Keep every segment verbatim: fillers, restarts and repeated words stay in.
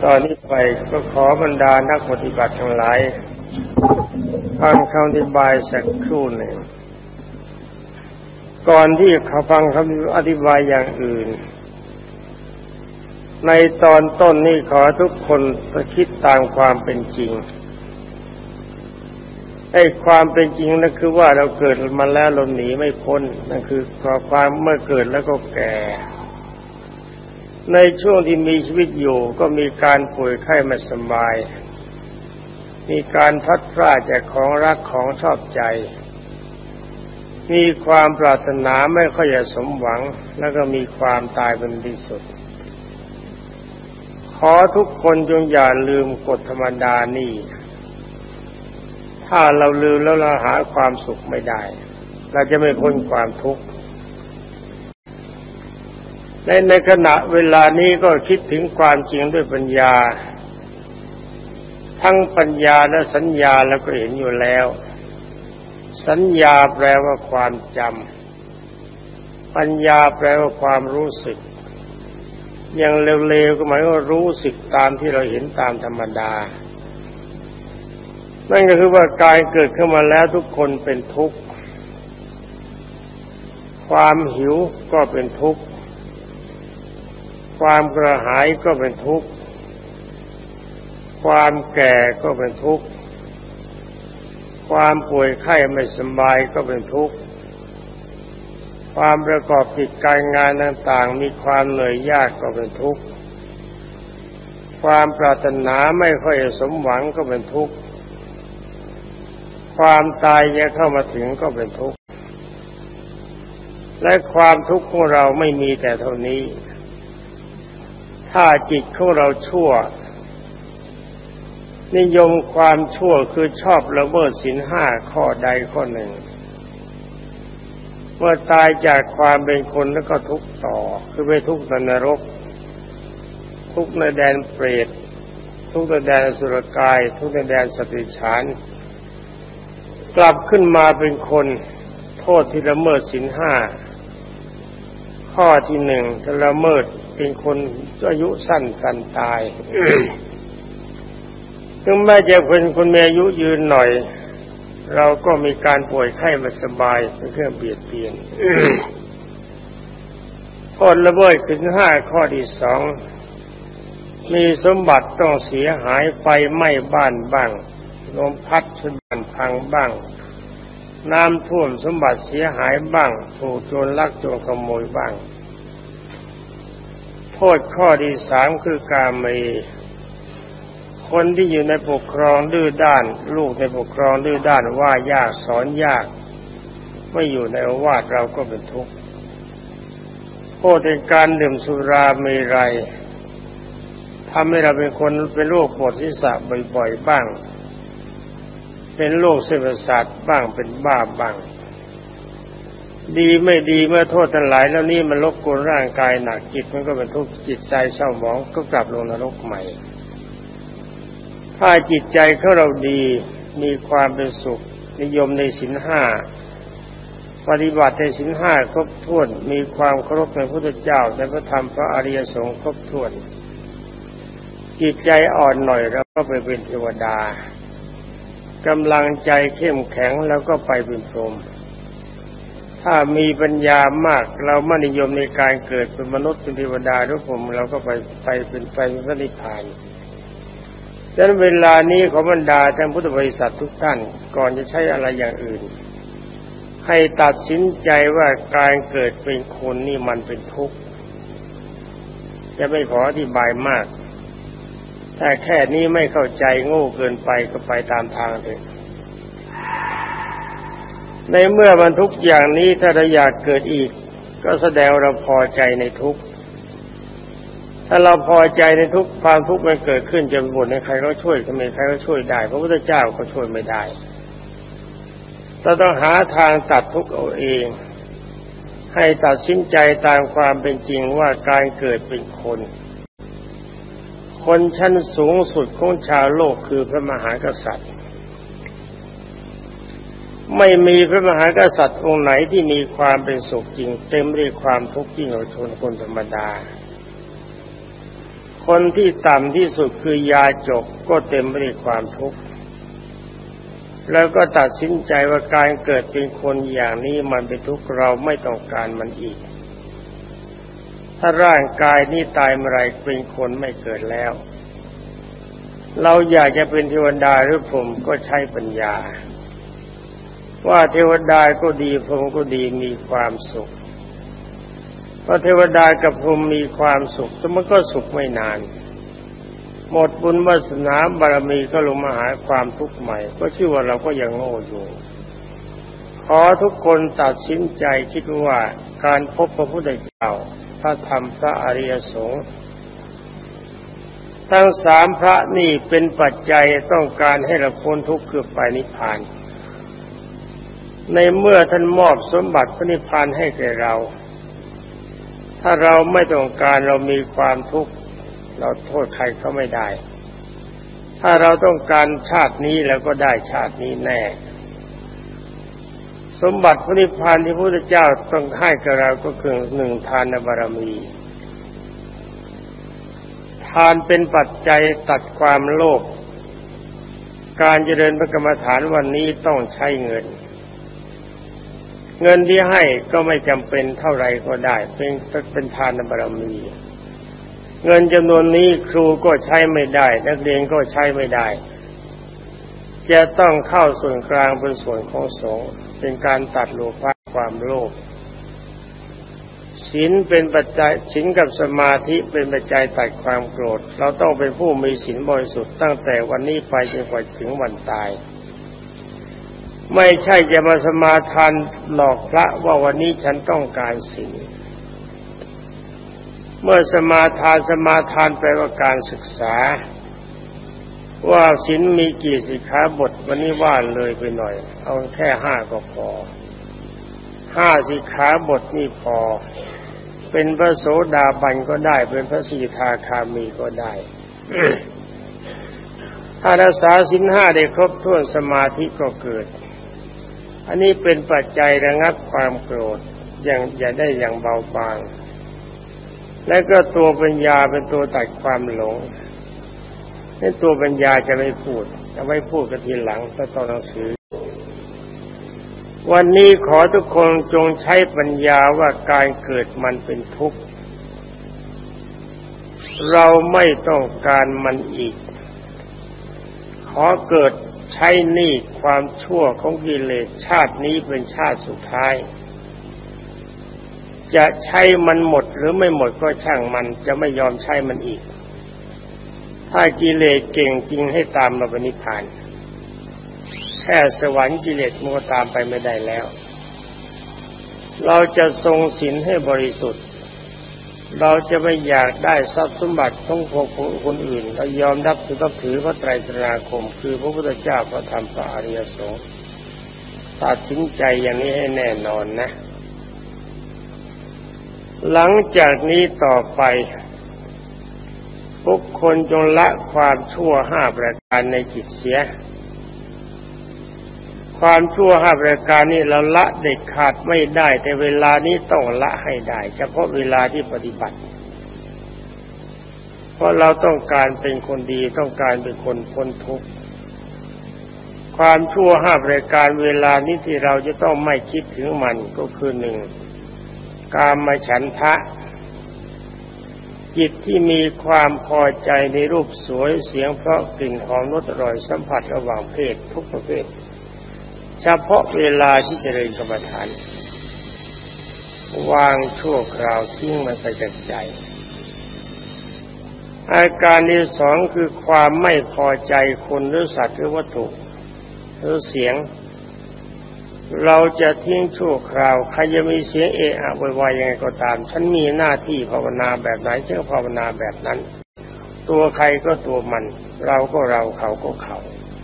ตอนนี้ไปก็ขอบรรดานักปฏิบัติทั้งหลายฟังคำอธิบายสักครู่หนึ่งก่อนที่เขาฟังคำอธิบายอย่างอื่นในตอนต้นนี้ขอทุกคนคิดตามความเป็นจริงไอ้ความเป็นจริงนั่นคือว่าเราเกิดมาแล้วเราหนีไม่พ้นนั่นคือความเมื่อเกิดแล้วก็แก่ในช่วงที่มีชีวิตอยู่ก็มีการป่วยไข้ไม่สบายมีการพลัดพรากจากของรักของชอบใจมีความปรารถนาไม่ค่อยจะสมหวังแล้วก็มีความตายเป็นที่สุดขอทุกคนจงอย่าลืมกฎธรรมดานี่ถ้าเราลืมแล้วเราหาความสุขไม่ได้เราจะไม่พ้นความทุกข์ในในขณะเวลานี้ก็คิดถึงความจริงด้วยปัญญาทั้งปัญญาและสัญญาแล้วก็เห็นอยู่แล้วสัญญาแปลว่าความจำปัญญาแปลว่าความรู้สึกอย่างเร็วๆก็หมายว่ารู้สึกตามที่เราเห็นตามธรรมดานั่นก็คือว่ากายเกิดขึ้นมาแล้วทุกคนเป็นทุกข์ความหิวก็เป็นทุกข์ความกระหายก็เป็นทุกข์ความแก่ก็เป็นทุกข์ความป่วยไข้ไม่สบายก็เป็นทุกข์ความประกอบกิจการงานต่างๆมีความเหนื่อยยากก็เป็นทุกข์ความปรารถนาไม่ค่อยสมหวังก็เป็นทุกข์ความตายจะเข้ามาถึงก็เป็นทุกข์และความทุกข์ของเราไม่มีแต่เท่านี้ถ้าจิตของเราชั่วนิยมความชั่วคือชอบละเมิดศีลห้าข้อใดข้อหนึ่งเมื่อตายจากความเป็นคนแล้วก็ทุกข์ต่อคือไปทุกข์ในนรกทุกข์ในแดนเปรตทุกข์ในแดนอสุรกายทุกข์ในแดนสัตว์เดรัจฉานกลับขึ้นมาเป็นคนโทษที่ละเมิดศีลห้าข้อที่หนึ่งถ้าละเมิดเป็นคนอายุสั้นกันตาย ถึงแม้จะเป็นคนมีอายุยืนหน่อยเราก็มีการป่วยไข้ไม่สบายเป็นเครื่องเบียดเบียน โทษละเมิดศีลห้าข้อที่สองมีสมบัติต้องเสียหายไฟไหม้บ้านบ้างลมพัดบ้านพังบ้างน้ำท่วมสมบัติเสียหายบ้างถูกโจรลักโจรขโมยบ้างโทษข้อที่สามคือกาเมคนที่อยู่ในปกครองดื้อด้านลูกในปกครองดื้อด้านว่ายากสอนยากไม่อยู่ในโอวาทเราก็เป็นทุกข์โทษในการดื่มสุราเมรัยทำให้เราเป็นคนเป็นโรคปวดศีรษะบ่อยๆบ้างเป็นโรคเส้นประสาทบ้างเป็นบ้าบ้างดีไม่ดีเมื่อโทษทั้งหลายแล้วนี่มันรบกวนร่างกายหนักจิตมันก็เป็นทุกข์จิตใจเศร้าหมองก็กลับลงนรกใหม่ถ้าจิตใจของเราดีมีความเป็นสุขนิยมในศีลห้าปฏิบัติในศีลห้าครบถ้วนมีความเคารพในพระพุทธเจ้าในพระธรรมพระอริยสงฆ์ครบถ้วนจิตใจอ่อนหน่อยแล้วก็ไปเป็นเทวดากำลังใจเข้มแข็งแล้วก็ไปเป็นพรหมถ้ามีปัญญามากเราไม่นิยมในการเกิดเป็นมนุษย์เป็นเทวดาหรือพรหมเราก็ไปไปเป็นไปพระนิพพานดังนั้นเวลานี้ขอบรรดาท่านพุทธบริษัททุกท่านก่อนจะใช้อะไรอย่างอื่นให้ตัดสินใจว่าการเกิดเป็นคนนี่มันเป็นทุกข์จะไม่ขออธิบายมากแต่แค่นี้ไม่เข้าใจโง่เกินไปก็ไปตามทางเถอะในเมื่อมันทุกอย่างนี้ถ้าเราอยากเกิดอีกก็แสดงเราพอใจในทุกข์ถ้าเราพอใจในทุกข์ความทุกข์มันเกิดขึ้นจะบ่นให้ใครก็ช่วยก็ไม่ใครก็ช่วยได้พระพุทธเจ้าก็ช่วยไม่ได้เราต้องหาทางตัดทุกข์เอาเองให้ตัดสินใจตามความเป็นจริงว่าการเกิดเป็นคนคนชั้นสูงสุดของชาวโลกคือพระมหากษัตริย์ไม่มีพระมหากษัตริย์องค์ไหนที่มีความเป็นสุขจริงเต็มด้วยความทุกข์ยิ่งกว่าชนคนธรรมดาคนที่ต่ำที่สุดคือยาจกก็เต็มไปด้วยความทุกข์แล้วก็ตัดสินใจว่าการเกิดเป็นคนอย่างนี้มันเป็นทุกข์เราไม่ต้องการมันอีกถ้าร่างกายนี้ตายเมื่อไรเป็นคนไม่เกิดแล้วเราอยากจะเป็นเทวดาหรือพรหมก็ใช้ปัญญาว่าเทวดาก็ดีพรหมก็ดีมีความสุขเพราะเทวดากับพรหมมีความสุขแต่มันก็สุขไม่นานหมดบุญวาสนาบารมีก็ลงมาหาความทุกข์ใหม่ก็ชื่อว่าเราก็ยังโง่อยู่ขอทุกคนตัดสินใจคิดว่าการพบพระพุทธเจ้าพระธรรมพระอริยสงฆ์ทั้งสามพระนี่เป็นปัจจัยต้องการให้เราพ้นทุกข์คือไปนิพพานในเมื่อท่านมอบสมบัติพระนิพพานให้แก่เราถ้าเราไม่ต้องการเรามีความทุกข์เราโทษใครก็ไม่ได้ถ้าเราต้องการชาตินี้แล้วก็ได้ชาตินี้แน่สมบัติพระนิพพานที่พระพุทธเจ้าต้องให้กับเราก็คือหนึ่งทานบารมีทานเป็นปัจจัยตัดความโลภการเจริญพระกรรมฐานวันนี้ต้องใช้เงินเงินที่ให้ก็ไม่จำเป็นเท่าไรก็ได้เป็นเป็นทานบารมีเงินจำนวนนี้ครูก็ใช้ไม่ได้นักเรียนก็ใช้ไม่ได้จะต้องเข้าส่วนกลางเป็นส่วนของสงฆ์เป็นการตัดโลภะความโลภศีลเป็นปัจจัยศีลกับสมาธิเป็นปัจจัยตัดความโกรธเราต้องเป็นผู้มีศีลบริสุทธิ์ตั้งแต่วันนี้ไปจนกว่าถึงวันตายไม่ใช่จะมาสมาทานหลอกพระว่าวันนี้ฉันต้องการศีลเมื่อสมาทานสมาทานแปลว่าการศึกษาว่าศีลมีกี่สิกขาบทวันนี้ว่าเลยไปหน่อยเอาแค่ห้าก็พอห้าสิกขาบทนี่พอเป็นพระโสดาบันก็ได้เป็นพระสกิทาคามีก็ได้ ถ้ารักษาศีลห้าได้ครบถ้วนสมาธิก็เกิดอันนี้เป็นปัจจัยระงับความโกรธอย่างอย่าได้อย่างเบาบางและก็ตัวปัญญาเป็นตัวตัดความหลงนี่ตัวปัญญาจะไม่พูดจะไม่พูดกันทีหลังถ้าตอนหนังสือวันนี้ขอทุกคนจงใช้ปัญญาว่าการเกิดมันเป็นทุกข์เราไม่ต้องการมันอีกขอเกิดใช้หนี้ความชั่วของกิเลสชาตินี้เป็นชาติสุดท้ายจะใช้มันหมดหรือไม่หมดก็ช่างมันจะไม่ยอมใช้มันอีกถ้ากิเลสเก่งจริงให้ตามเราไปนิพพานแค่สวรรค์กิเลสมันก็ตามไปไม่ได้แล้วเราจะทรงศีลให้บริสุทธิ์เราจะไม่อยากได้ทรัพย์สมบัติของคนอื่นเรายอมรับถือต้องถือพระไตรสรณคมคือพระพุทธเจ้าพระธรรมพระอริยสงฆ์ตัดสินใจอย่างนี้ให้แน่นอนนะหลังจากนี้ต่อไปทุกคนจงละความชั่วห้าประการในจิตเสียความชั่วห้าประการนี้เราละเด็ดขาดไม่ได้แต่เวลานี้ต้องละให้ได้เฉพาะเวลาที่ปฏิบัติเพราะเราต้องการเป็นคนดีต้องการเป็นคนพ้นทุกข์ความชั่วห้าประการเวลานี้ที่เราจะต้องไม่คิดถึงมันก็คือหนึ่งกามฉันทะจิตที่มีความพอใจในรูปสวยเสียงเพราะกลิ่นหอมรสอร่อยสัมผัสระหว่างเพศทุกประเภทเฉพาะเวลาที่เจริญกรรมฐานวางชั่วคราวทิ้งมันไปจากใจอาการที่สองคือความไม่พอใจคนหรือสัตว์หรือวัตถุหรือเสียงเราจะทิ้งชั่วคราวใครจะมีเสียงเอะอะโวยวายยังไงก็ตามฉันมีหน้าที่ภาวนาแบบไหนฉันก็ภาวนาแบบนั้นตัวใครก็ตัวมันเราก็เราเขาก็เขา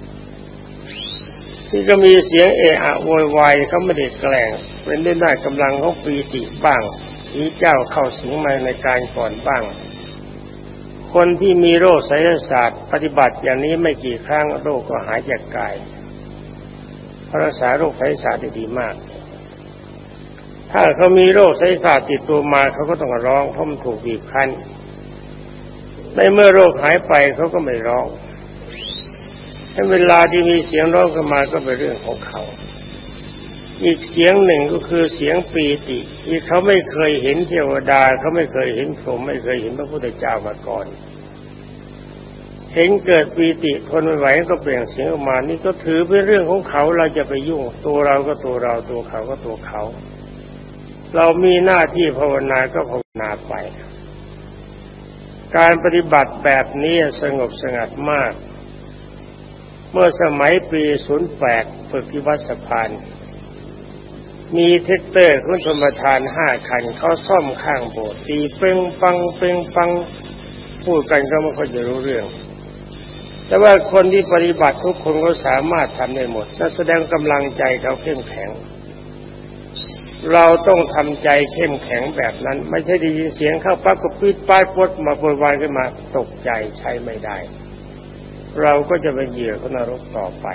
ที่ก็มีเสียงเอะอะโวยวายเขาไม่ได้แกล้งเป็นได้ได้กำลังเขาปีติบ้างผีเจ้าเข้าสิงมาในการก่อนบ้างคนที่มีโรคไสยศาสตร์ปฏิบัติอย่างนี้ไม่กี่ครั้งโรคก็หายจากกายรักษาโรคไสยศาสตร์ได้ดีมากถ้าเขามีโรคไสยศาสตร์ติดตัวมาเขาก็ต้องร้องเพราะมันถูกบีบคั้นในเมื่อโรคหายไปเขาก็ไม่ร้องถ้าเวลาที่มีเสียงร้องขึ้นมาก็เป็นเรื่องของเขาอีกเสียงหนึ่งก็คือเสียงปีติที่เขาไม่เคยเห็นเทวดาเขาไม่เคยเห็นพรหมไม่เคยเห็นพระพุทธเจ้ามาก่อนเห็นเกิดปีติทนไม่ไหวก็เปล่งเสียงออกมานี่ก็ถือเป็นเรื่องของเขาเราจะไปยุ่งตัวเราก็ตัวเราตัวเขาก็ตัวเขาเรามีหน้าที่ภาวนาก็ภาวนาไปการปฏิบัติแบบนี้สงบสงัดมากเมื่อสมัยปีศูนย์แปดฝึกที่วัดสะพานมีเทคเตอร์คุณธรรมทานห้าคันเขาซ่อมข้างโบสถ์ตีเป้งปังเป้งปังพูดกันก็ไม่ค่อยจะรู้เรื่องแต่ว่าคนที่ปฏิบัติทุกคนก็สามารถทำได้หมดนั่นแสดงกำลังใจเขาเข้มแข็งเราต้องทำใจเข้มแข็งแบบนั้นไม่ใช่ได้ยินเสียงเข้าปั๊บก็ปิดป้ายปดมาโวยวายขึ้นมาตกใจใช้ไม่ได้เราก็จะเป็นเหยื่อของนรกต่อไป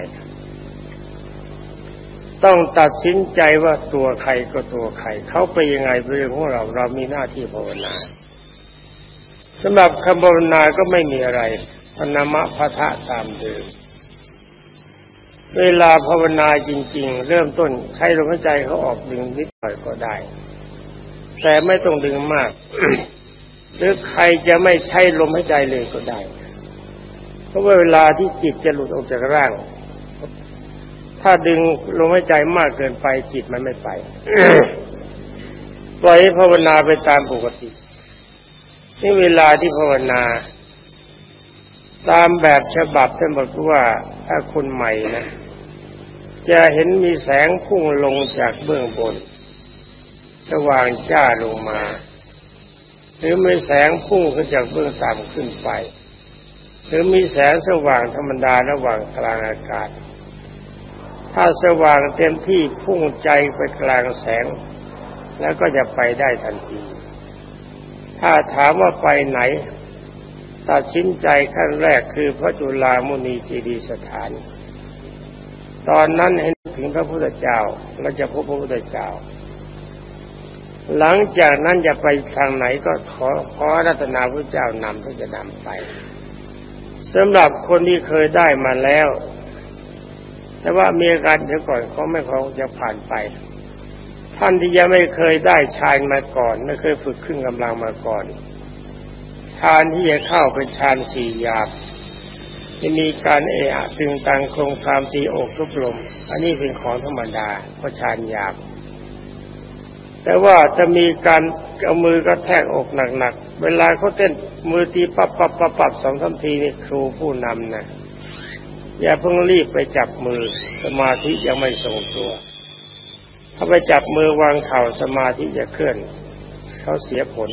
ต้องตัดสินใจว่าตัวใครก็ตัวใครเขาไปยังไงเป็นเรื่องของเราเรามีหน้าที่ภาวนาสำหรับคำภาวนาก็ไม่มีอะไรพนามะพะทะตามเดิมเวลาภาวนาจริงๆเริ่มต้นใช้ลมหายใจเขาออกดึงนิดหน่อยก็ได้แต่ไม่ต้องดึงมาก หรือใครจะไม่ใช้ลมหายใจเลยก็ได้เพราะว่าเวลาที่จิตจะหลุดออกจากร่างถ้าดึงลมหายใจมากเกินไปจิตมันไม่ไป ปล่อยให้ภาวนาไปตามปกตินี่เวลาที่ภาวนาตามแบบฉบับท่านบอกว่าถ้าคนใหม่นะจะเห็นมีแสงพุ่งลงจากเบื้องบนสว่างจ้าลงมาหรือมีแสงพุ่งขึ้นจากเบื้องต่ำขึ้นไปหรือมีแสงสว่างธรรมดาระหว่างกลางอากาศถ้าสว่างเต็มที่พุ่งใจไปกลางแสงแล้วก็จะไปได้ทันทีถ้าถามว่าไปไหนตัดสินใจขั้นแรกคือพระจุฬามุนีเจดีย์สถานตอนนั้นเห็นถึงพระพุทธเจ้าแล้วจะพบพระพุทธเจ้าหลังจากนั้นจะไปทางไหนก็ขอขอรัตนาพระเจ้านำก็จะนำไปสำหรับคนที่เคยได้มาแล้วแต่ว่ามีอาการเดี๋ยวก่อนเขาไม่เขาจะผ่านไปท่านที่ยังไม่เคยได้ฌานมาก่อนไม่เคยฝึกขึ้นกำลังมาก่อนฌานที่จะเข้าเป็นฌานสี่หยาบจะมีการเอะอะตึงตังโครงคามตีอกทุบลมอันนี้เป็นของธรรมดาเพราะฌานหยาบแต่ว่าจะมีการเอามือกระแทกอกหนักๆเวลาเขาเต้นมือตีปั๊บปั๊บปั๊บปั๊บสองสามทีนี่ครูผู้นำนะอย่าเพิ่งรีบไปจับมือสมาธิยังไม่ทรงตัวถ้าไปจับมือวางเข่าสมาธิจะเคลื่อนเขาเสียผล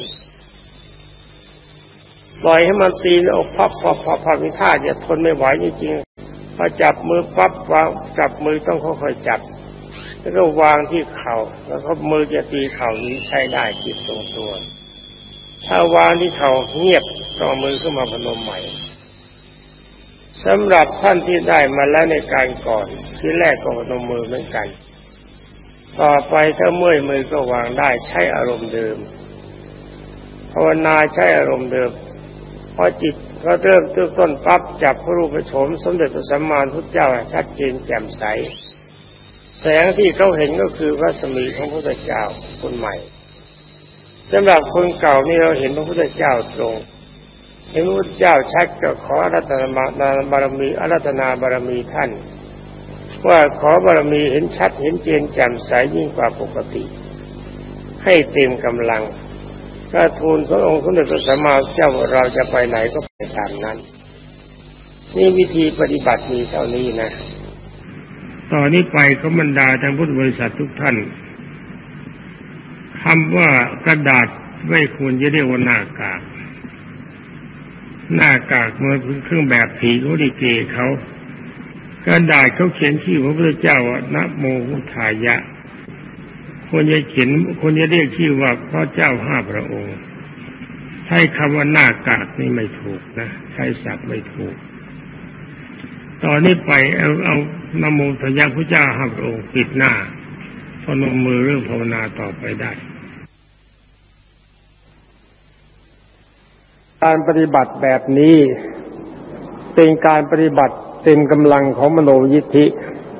ปล่อยให้มันตีอกพับพับพับพับมีท่าจะทนไม่ไหวจริงๆพอจับมือปั๊บวางจับมือต้องค่อยๆจับแล้วก็วางที่เข่าแล้วก็มือจะตีเข่านี้ใช้ได้จิตทรงตัวถ้าวางที่เข่าเงียบต้องมือขึ้นมาพนมใหม่สำหรับท่านที่ได้มาแล้วในการก่อนที่แรกก็พนมมือเหมือนกันต่อไปถ้าเมื่อยมือก็วางได้ใช้อารมณ์เดิมภาวนาใช้อารมณ์เดิมพอจิตก็เริ่มต้นต้นปั๊บจับพระรูปโฉมสมเด็จพระสัมมาสัมพุทธเจ้าชัดเจนแจ่มใสแสงที่เขาเห็นก็คือพระสมีของพระพุทธเจ้าคนใหม่สำหรับคนเก่านี่เราเห็นพระพุทธเจ้าตรงเห็นพระพุทธเจ้าชัดก็ขออาราธนาบารมีอาราธนาบารมีท่านว่าขอบารมีเห็นชัดเห็นเจนแจ่มใสยิ่งกว่าปกติให้เต็มกำลังก็ทูลพระองค์สมเด็จพระสัมมาสัมพุทธเจ้าว่าเราจะไปไหนก็ไปตามนั้นนี่วิธีปฏิบัติมีเท่านี้นะต่อนนี้ไปก็บรรดาทางพุทธบริษัททุกท่านคำว่ากระดาษไม่ควรจะเรียกว่าหน้ากากหน้ากากมันเป็นเครื่องแบบผีเขาดิเกเขากระดาษเขาเขียนชื่อพระพุทธเจ้าว่านะโมพุทธายะคนจะเขียนคนจะเรียกชื่อว่าพระเจ้าห้าพระองค์ใช้คำว่าหน้ากากนี่ไม่ถูกนะใช้ศัพท์ไม่ถูกตอนนี้ไปเอาเอานะโมพุทธายะพระเจ้าห้าพระองค์ปิดหน้าพนมมือเรื่องภาวนาต่อไปได้การปฏิบัติแบบนี้เป็นการปฏิบัติเต็มกำลังของมโนยิทธิ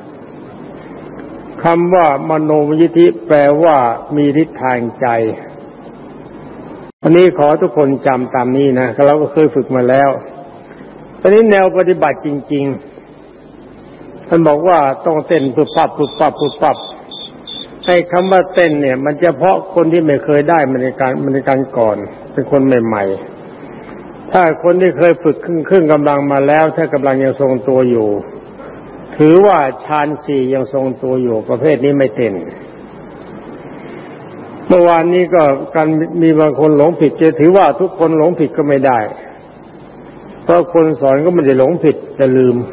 คำว่ามโนยิทธิแปลว่ามีฤทธิ์ทางใจอันนี้ขอทุกคนจำตามนี้นะเราก็เคยฝึกมาแล้วตอนนี้แนวปฏิบัติจริงๆท่านบอกว่าต้องเต้นปุ๊บปั๊บปุ๊บปั๊บปุ๊บปั๊บไอ้คำว่าเต้นเนี่ยมันเฉพาะคนที่ไม่เคยได้มันในการมันในการก่อนเป็นคนใหม่ๆถ้าคนที่เคยฝึกครึ่งครึ่งกำลังมาแล้วถ้ากำลังยังทรงตัวอยู่ถือว่าฌานสี่ยังทรงตัวอยู่ประเภทนี้ไม่เต้นเมื่อวานนี้ก็การมีบางคนหลงผิดจะถือว่าทุกคนหลงผิดก็ไม่ได้เพราะคนสอนก็ไม่ได้หลงผิดแต่ลืม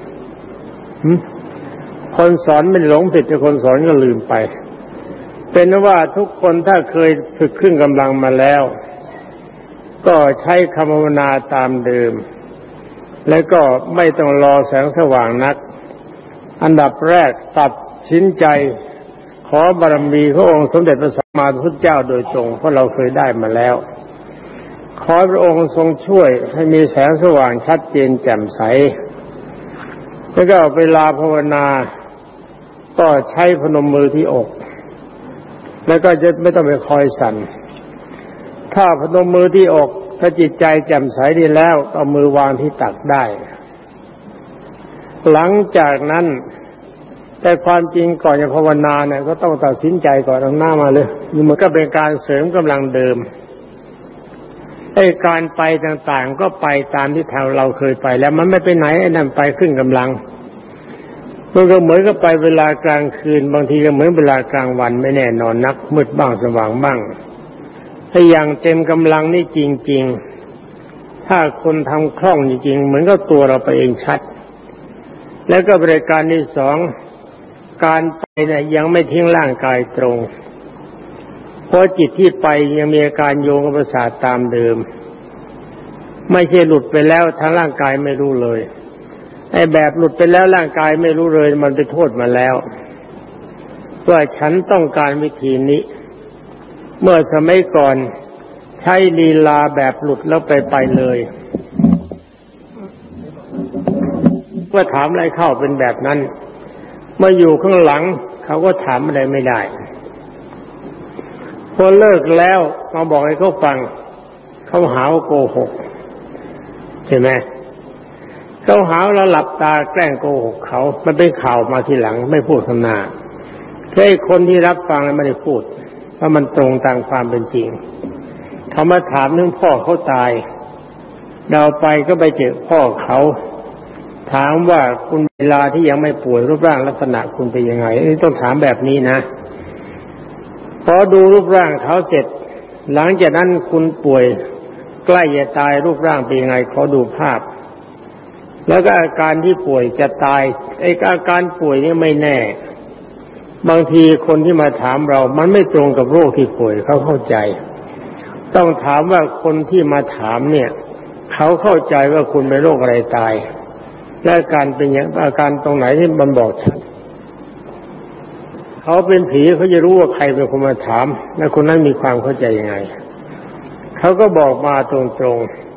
คนสอนไม่ได้หลงผิดแต่คนสอนก็ลืมไปเป็นว่าทุกคนถ้าเคยฝึกครึ่งกำลังมาแล้วก็ใช้คำภาวนาตามเดิมและก็ไม่ต้องรอแสงสว่างนักอันดับแรกตัดสินใจขอบารมีพระองค์สมเด็จพระสัมมาสัมพุทธเจ้าโดยตรงเพราะเราเคยได้มาแล้วขอพระองค์ทรงช่วยให้มีแสงสว่างชัดเจนแจ่มใสแล้วก็เวลาภาวนาก็ใช้พนมมือที่อกแล้วก็จะไม่ต้องไปคอยสั่นถ้าพนมมือที่อกถ้าจิตใจแจ่มใสดีแล้วเอามือวางที่ตักได้หลังจากนั้นแต่ความจริงก่อนจะภาวนาเนี่ยก็ต้องตัดสินใจก่อนเอาหน้ามาเลยนี่มันก็เป็นการเสริมกำลังเดิมไอ้การไปต่างๆก็ไปตามที่เราเคยไปแล้วมันไม่ไปไหนไอ้นั่นไปขึ้นกำลังมันก็เหมือนกับไปเวลากลางคืนบางทีก็เหมือนเวลากลางวันไม่แน่นอนนักมืดบ้างสว่างบ้างถ้าอย่างเต็มกำลังนี่จริงๆถ้าคนทำคล่องจริงๆเหมือนกับตัวเราไปเองชัดแล้วก็บริการที่สองการไปเนี่ยยังไม่ทิ้งร่างกายตรงเพราะจิตที่ไปยังมีอาการโยงกับประสาทตามเดิมไม่ใช่หลุดไปแล้วทางร่างกายไม่รู้เลยไอ้แบบหลุดไปแล้วร่างกายไม่รู้เลยมันไปโทษมาแล้วว่าฉันต้องการวิธีนี้เมื่อสมัยก่อนใช้ลีลาแบบหลุดแล้วไปไปเลยเมื่อถามอะไรเข้าเป็นแบบนั้นเมื่ออยู่ข้างหลังเขาก็ถามอะไรไม่ได้พอเลิกแล้วมาบอกให้เขาฟังเขาหาว่าโกหกใช่ไหมเขาหาเราหลับตาแกล้งโกหกเขามันเป็นข่าวมาทีหลังไม่พูดข้างหน้าแค่คนที่รับฟังแล้วไม่ได้พูดเพราะมันตรงตามความเป็นจริงเขามาถามเรื่องพ่อเขาตายเราไปก็ไปเจอพ่อเขาถามว่าคุณเวลาที่ยังไม่ป่วยรูปร่างลักษณะคุณเป็นยังไงนี่ต้องถามแบบนี้นะพอดูรูปร่างเขาเสร็จหลังจากนั้นคุณป่วยใกล้จะตายรูปร่างเป็นยังไงขอดูภาพแล้วก็อาการที่ป่วยจะตายไอ้อาการป่วยนี่ไม่แน่บางทีคนที่มาถามเรามันไม่ตรงกับโรคที่ป่วยเขาเข้าใจต้องถามว่าคนที่มาถามเนี่ยเขาเข้าใจว่าคุณเป็นโรคอะไรตายและอาการเป็นอย่างอาการตรงไหนที่มันบอกชัดเขาเป็นผีเขาจะรู้ว่าใครเป็นคนมาถามและคนนั้นมีความเข้าใจยังไงเขาก็บอกมาตรง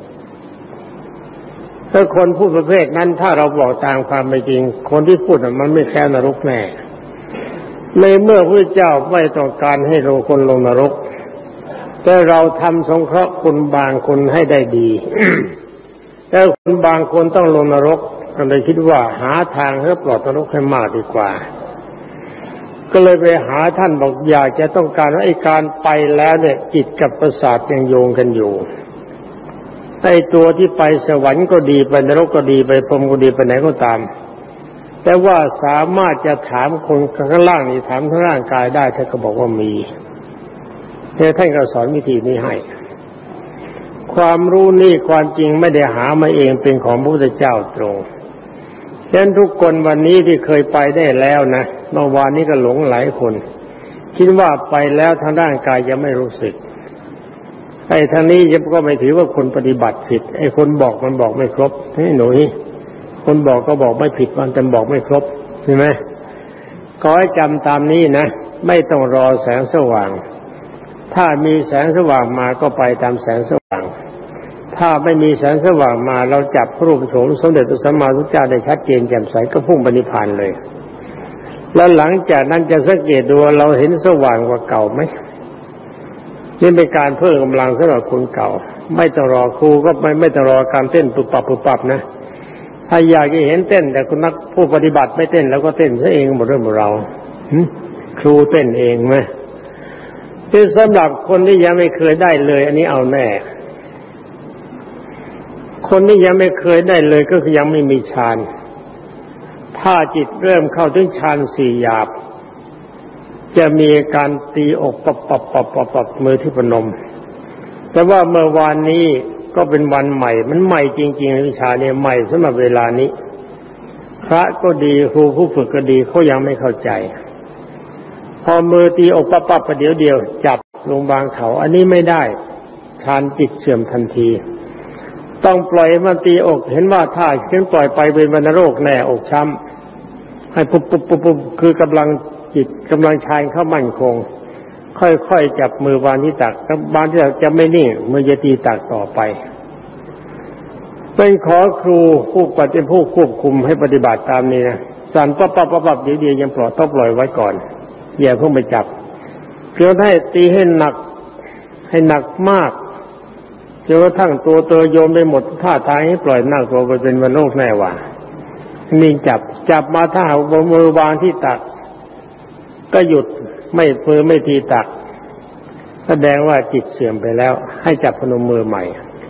ๆถ้าคนพูดประเภทนั้นถ้าเราบอกตามความเป็นจริงคนที่พูดมันไม่แค่นรกแน่ในเมื่อพระเจ้าไม่ต้องการให้เราคนลงนรกแต่เราทำสงเคราะห์คนบางคนให้ได้ดี แต่คนบางคนต้องลงนรกก็เลยคิดว่าหาทางให้ปลอดนรกให้มากดีกว่าก็เลยไปหาท่านบอกอยากจะต้องการว่าไอ้การไปแล้วเนี่ยจิตกับประสาทยังโยงกันอยู่ไอ้ตัวที่ไปสวรรค์ก็ดีไปนรกก็ดีไปพรหมก็ดีไปไหนก็ตามแต่ว่าสามารถจะถามคนข้างล่างนี่ถามข้างร่างกายได้ท่านก็บอกว่ามีแต่ท่านก็สอนวิธีนี้ให้ความรู้นี่ความจริงไม่ได้หามาเองเป็นของพระพุทธเจ้าตรงฉะนั้นทุกคนวันนี้ที่เคยไปได้แล้วนะเมื่อวานนี้ก็หลงหลายคนคิดว่าไปแล้วทางร่างกายจะไม่รู้สึกไอ้ทางนี้ก็ไม่ถือว่าคนปฏิบัติผิดไอ้คนบอกมันบอกไม่ครบให้หนูคนบอกก็บอกไม่ผิดมันแต่บอกไม่ครบใช่ไหมขอให้จำตามนี้นะไม่ต้องรอแสงสว่างถ้ามีแสงสว่างมาก็ไปตามแสงสว่างถ้าไม่มีแสงสว่างมาเราจับพระรูปโฉมสมเด็จพระสัมมาสัมพุทธเจ้าได้ชัดเจนแจ่มใสก็พุ่งไปนิพพานเลยแล้วหลังจากนั้นจะสังเกตดูเราเห็นสว่างกว่าเก่าไหมนี่เป็นการเพิ่มกำลังสำหรับคนเก่าไม่ต้องรอครูก็ไม่ไม่ต้องรอการเต้นปุบปับปุบปับนะถ้าอยากจะเห็นเต้นแต่คุณนักผู้ปฏิบัติไม่เต้นแล้วก็เต้นซะเองหมดเรื่องของเราครูเต้นเองไหมที่สำหรับคนที่ยังไม่เคยได้เลยอันนี้เอาแน่คนที่ยังไม่เคยได้เลยก็คือยังไม่มีฌานถ้าจิตเริ่มเข้าถึงฌานสี่หยาบจะมีการตีอกปับปับปับปับปับมือที่พนมแต่ว่าเมื่อวานนี้ก็เป็นวันใหม่มันใหม่จริงๆวิชาเนี่ยใหม่สำหรับเวลานี้พระก็ดีครูผู้ฝึกก็ดีเขายังไม่เข้าใจพอมือตีอกปับปับประเดี๋ยวเดียวจับลงบางเขาอันนี้ไม่ได้ฌานจิตเสื่อมทันทีต้องปล่อยมันตีอกเห็นว่าถ้าขึ้นปล่อยไปเป็นวัณโรคแน่อกช้ำให้ปุ๊บปุ๊บปุ๊บปุ๊บคือกำลังจิตกำลังฌานเข้ามั่นคงค่อยๆจับมือวางที่ตักวางที่ตักจะไม่นิ่งมือจะตีตักต่อไปเป็นขอครูผู้ปฏิผู้ควบคุมให้ปฏิบัติตามนี้นะสั่นปั๊บปั๊บปั๊บปั๊บเดี๋ยวเดียวยังปล่อยต้องปล่อยไว้ก่อนอย่าเพิ่งไปจับเพื่อให้ตีให้หนักให้หนักมากจนกระทั่งตัวเตยโยมไปหมดท่าทางให้ปล่อยนั่งตัวไปเป็นวัณโรคแน่ว่านิ่งจับจับมาถ้าเอามือวางที่ตักก็หยุดไม่เฟือไม่ทีตักแสดงว่าจิตเสื่อมไปแล้วให้จับพนมมือใหม่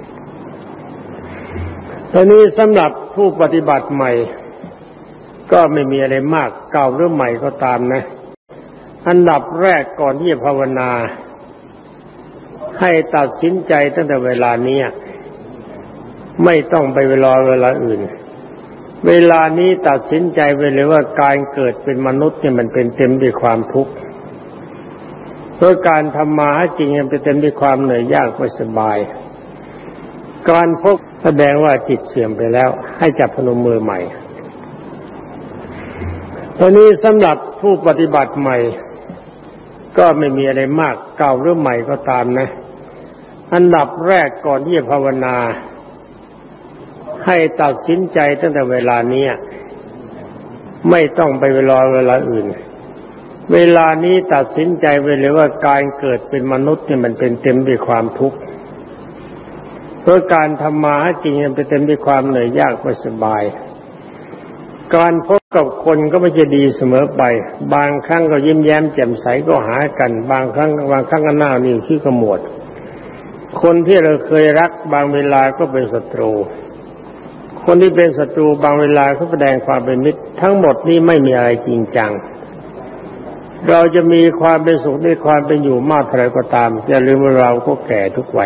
ตอนนี้สำหรับผู้ปฏิบัติใหม่ก็ไม่มีอะไรมากเก่าหรือใหม่ก็ตามนะอันดับแรกก่อนที่จะภาวนาให้ตัดสินใจตั้งแต่เวลานี้ไม่ต้องไปเวลาเวลาอื่นเวลานี้ตัดสินใจไปเลยว่าการเกิดเป็นมนุษย์เนี่ยมันเป็นเต็มด้วยความทุกข์เพราะการทำมาหากินมันเป็นเต็มด้วยความเหนื่อยยากไม่สบายการพบแสดงว่าจิตเสื่อมไปแล้วให้จับพนมมือใหม่ตอนนี้สำหรับผู้ปฏิบัติใหม่ก็ไม่มีอะไรมากเก่าหรือใหม่ก็ตามนะอันดับแรกก่อนที่จะภาวนาให้ตัดสินใจตั้งแต่เวลานี้ไม่ต้องไปเวลาเวลาอื่นเวลานี้ตัดสินใจไปเลยว่าการเกิดเป็นมนุษย์เนี่ยมันเป็นเต็มด้วยความทุกข์เพราะการทำมาหากินมันเป็นเต็มด้วยความเหนื่อยยากไม่สบายการพบกับคนก็ไม่จะดีเสมอไปบางครั้งก็ยิ้มแย้มแจ่มใสก็หากันบางครั้งบางครั้งก็หน้านิ่งขี้ขมวดคนที่เราเคยรักบางเวลาก็เป็นศัตรูคนที่เป็นศัตรูบางเวลาเขาแสดงความเป็นมิตรทั้งหมดนี้ไม่มีอะไรจริงจังเราจะมีความเป็นสุขในความเป็นอยู่มากเท่าไรก็ตามอย่าลืมว่าเราก็แก่ทุกวัน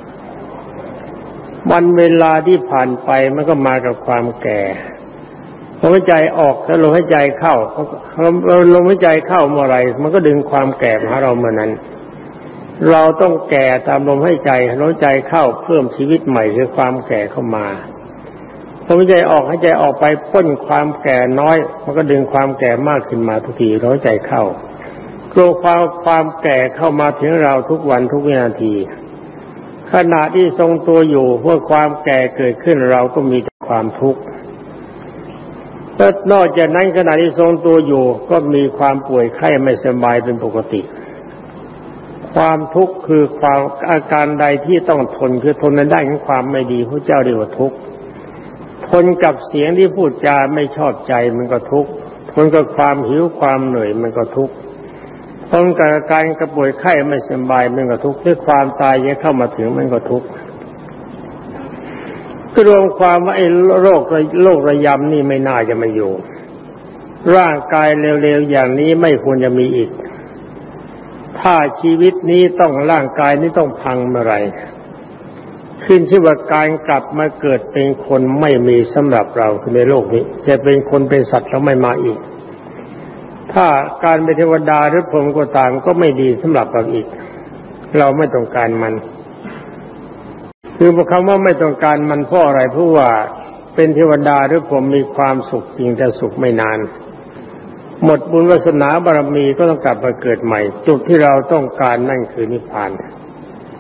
วันเวลาที่ผ่านไปมันก็มากับความแก่ลมหายใจออกแล้วลมหายใจเข้าเราลมหายใจเข้าเมื่อไรมันก็ดึงความแก่มาหาเราเมื่อนั้นเราต้องแก่ตามลมหายใจลมหายใจเข้าเพิ่มชีวิตใหม่คือความแก่เข้ามาลมหายใจออกหายใจออกไปพ้นความแก่น้อยมันก็ดึงความแก่มากขึ้นมาทุกทีลมหายใจเข้ากลัวความความแก่เข้ามาถึงเราทุกวันทุกวินาทีขณะที่ทรงตัวอยู่เมื่อความแก่เกิดขึ้นเราก็มีแต่ความทุกข์และนอกจากนั้นขณะที่ทรงตัวอยู่ก็มีความป่วยไข้ไม่สบายเป็นปกติความทุกข์คือความอาการใดที่ต้องทนคือทนในด้านของความไม่ดีพระเจ้าเรียกว่าทุกข์ทนกับเสียงที่พูดจาไม่ชอบใจมันก็ทุกข์ทนกับความหิวความเหนื่อยมันก็ทุกข์ทนกับอาการกระป่วยไข้ไม่สบายมันก็ทุกข์ด้วยความตายยังเข้ามาถึงมันก็ทุกข์ก็รวมความว่าไอ้โรคโรคระยำนี่ไม่น่าจะมาอยู่ร่างกายเร็วๆอย่างนี้ไม่ควรจะมีอีกถ้าชีวิตนี้ต้องร่างกายนี้ต้องพังเมื่อไหร่ขึ้นชื่อว่าการกลับมาเกิดเป็นคนไม่มีสำหรับเราในโลกนี้จะเป็นคนเป็นสัตว์แล้วไม่มาอีกถ้าการเป็นเทวดาหรือพรหมก็ตามก็ไม่ดีสำหรับเราอีกเราไม่ต้องการมันคือคำว่าไม่ต้องการมันเพราะอะไรเพราะว่าเป็นเทวดาหรือพรหมมีความสุขจริงแต่สุขไม่นานหมดบุญวาสนาบารมีก็ต้องกลับมาเกิดใหม่จุดที่เราต้องการนั่นคือนิพพานข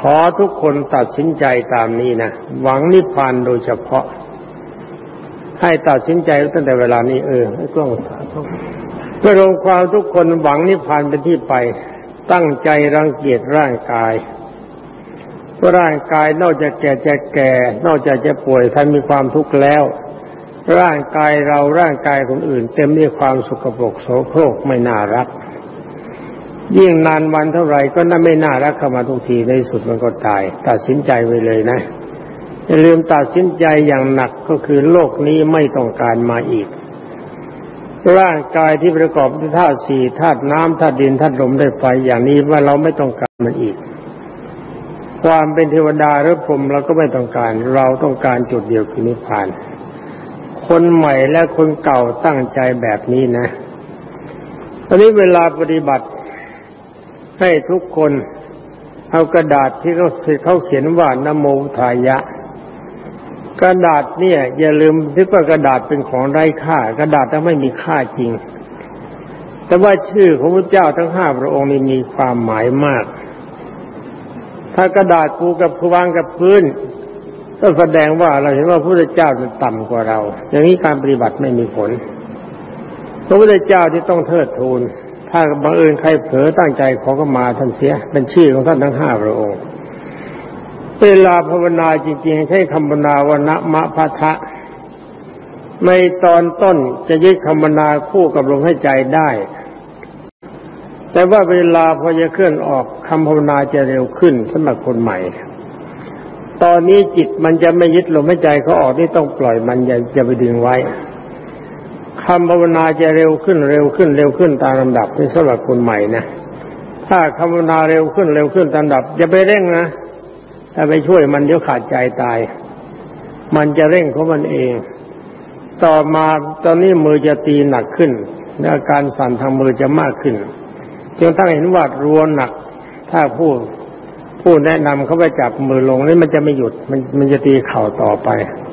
ขอทุกคนตัดสินใจตามนี้นะหวังนิพพานโดยเฉพาะให้ตัดสินใจตั้งแต่เวลานี้เออไม่ต้องเพื่อรวมความทุกคนหวังนิพพานเป็นที่ไปตั้งใจรังเกียจร่างกายเพราะร่างกายนอกจากแก่จะแก่นอกจากจะป่วยท่านมีความทุกข์แล้วร่างกายเราร่างกายคนอื่นเต็มด้วยความสกปรกโสโครกไม่น่ารักยิ่งนานวันเท่าไหร่ก็น่าไม่น่ารักเข้ามาทุกทีในสุดมันก็ตายตัดสินใจไว้เลยนะอย่าลืมตัดสินใจอย่างหนักก็คือโลกนี้ไม่ต้องการมาอีกร่างกายที่ประกอบด้วยธาตุสี่ธาตุน้ำธาตุดินธาตุลมธาตุไฟอย่างนี้ว่าเราไม่ต้องการมันอีกความเป็นเทวดาหรือพรหมเราก็ไม่ต้องการเราต้องการจุดเดียวคือนิพพานคนใหม่และคนเก่าตั้งใจแบบนี้นะตอนนี้เวลาปฏิบัติให้ทุกคนเอากระดาษที่เขาเขาเขียนว่านะโมพุทธายะกระดาษเนี่ยอย่าลืมที่ว่ากระดาษเป็นของไร้ค่ากระดาษนั้นไม่มีค่าจริงแต่ว่าชื่อของพระเจ้าทั้งห้าพระองค์นี้มีความหมายมากถ้ากระดาษปูกับวางกับพื้นก็แสดงว่าเราเห็นว่าพระพุทธเจ้าต่ำกว่าเราอย่างนี้การปฏิบัติไม่มีผลพระพุทธเจ้าที่ต้องเทิดทูนถ้าบังเอิญใครเผลอตั้งใจขอเข้ามาท่านเสียเป็นชื่อของท่านทั้งห้าพระองค์เวลาภาวนาจริงๆใช้คำภาวนาว่านะมะพะทะในตอนต้นจะยึดคำภาวนาคู่กับลมหายใจได้แต่ว่าเวลาพอจะเคลื่อนออกคำภาวนาจะเร็วขึ้นสำหรับคนใหม่ตอนนี้จิตมันจะไม่ยึดลมหายใจเขาออกนี่ต้องปล่อยมันอย่าจะไปดึงไว้คำภาวนาจะเร็วขึ้นเร็วขึ้นเร็วขึ้นตามลำดับที่สำหรับคนใหม่นะถ้าคำภาวนาเร็วขึ้นเร็วขึ้นตามลำดับอย่าไปเร่งนะถ้าไปช่วยมันเดี๋ยวขาดใจตายมันจะเร่งของมันเองต่อมาตอนนี้มือจะตีหนักขึ้นและอาการสั่นทางมือจะมากขึ้นจนทั้งเห็นว่ารัวหนักถ้าผู้ผู้แนะนำเขาไปจับมือลงนี่มันจะไม่หยุดมันมันจะตีเข่าต่อไป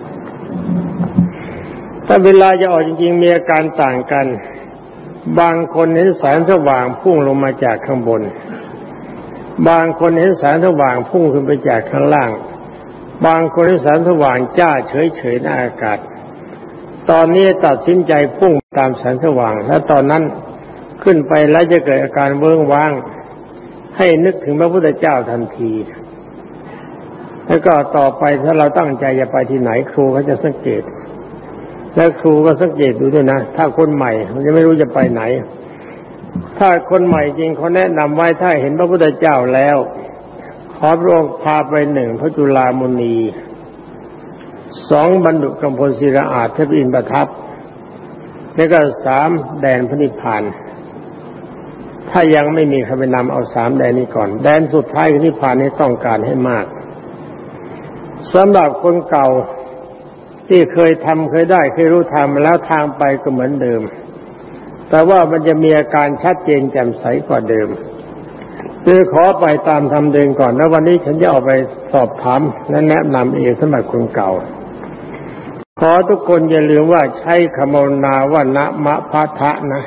ถ้าเวลาจะออกจริงๆมีอาการต่างกันบางคนเห็นแสงสว่างพุ่งลงมาจากข้างบนบางคนเห็นแสงสว่างพุ่งขึ้นไปจากข้างล่างบางคนเห็นแสงสว่างจ้าเฉยๆในอากาศตอนนี้ตัดสินใจพุ่งตามแสงสว่างและตอนนั้นขึ้นไปแล้วจะเกิดอาการเวิ้งว้างให้นึกถึงพระพุทธเจ้าทันทีแล้วก็ต่อไปถ้าเราตั้งใจจะไปที่ไหนครูเขาจะสังเกตและครูก็สังเกตดูด้วยนะถ้าคนใหม่มันจะไม่รู้จะไปไหนถ้าคนใหม่จริงเขาแนะนำไว้ถ้าเห็นพระพุทธเจ้าแล้วขอพระองค์พาไปหนึ่งพระจุลามณีสองบรรดุกัมพลศิลาอาจเทพอินทร์ประทับแล้วก็สามแดนพระนิพพานถ้ายังไม่มีใครไปนำเอาสามแดนนี้ก่อนแดนสุดท้ายคือนิพพานนี้ต้องการให้มากสำหรับคนเก่าที่เคยทำเคยได้เคยรู้ทำแล้วทางไปก็เหมือนเดิมแต่ว่ามันจะมีอาการชัดเจนแจ่มใสกว่าเดิมคือขอไปตามทำเดินก่อนแล้ววันนี้ฉันจะออกไปสอบถามและแนะนำเองสำหรับคนเก่าขอทุกคนอย่าลืมว่าใช้คำภาวนาว่านะมะพะทะนะ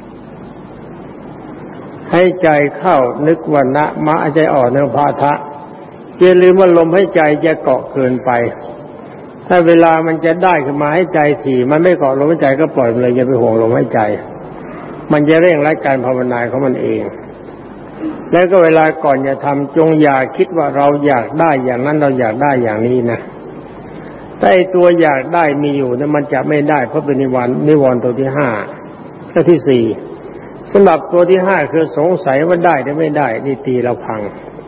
ให้ใจเข้านึกว่านะมะใจออกในพะทะอย่าลืมว่าลมให้ใจจะเกาะเกินไปถ้าเวลามันจะได้ขึ้นมาให้ใจถี่มันไม่เกาะลมหายใจก็ปล่อยมันเลยอย่าไปห่วงลมหายใจมันจะเร่งรัดการภาวนาของมันเองแล้วก็เวลาก่อนจะทำจงอย่าคิดว่าเราอยากได้อย่างนั้นเราอยากได้อย่างนี้นะแต่ตัวอยากได้มีอยู่นั้นมันจะไม่ได้เพราะเป็นนิวรณ์นิวรณ์ตัวที่ห้าและที่สี่สำหรับตัวที่ห้าคือสงสัยว่าได้หรือไม่ได้นี่ตีเราพัง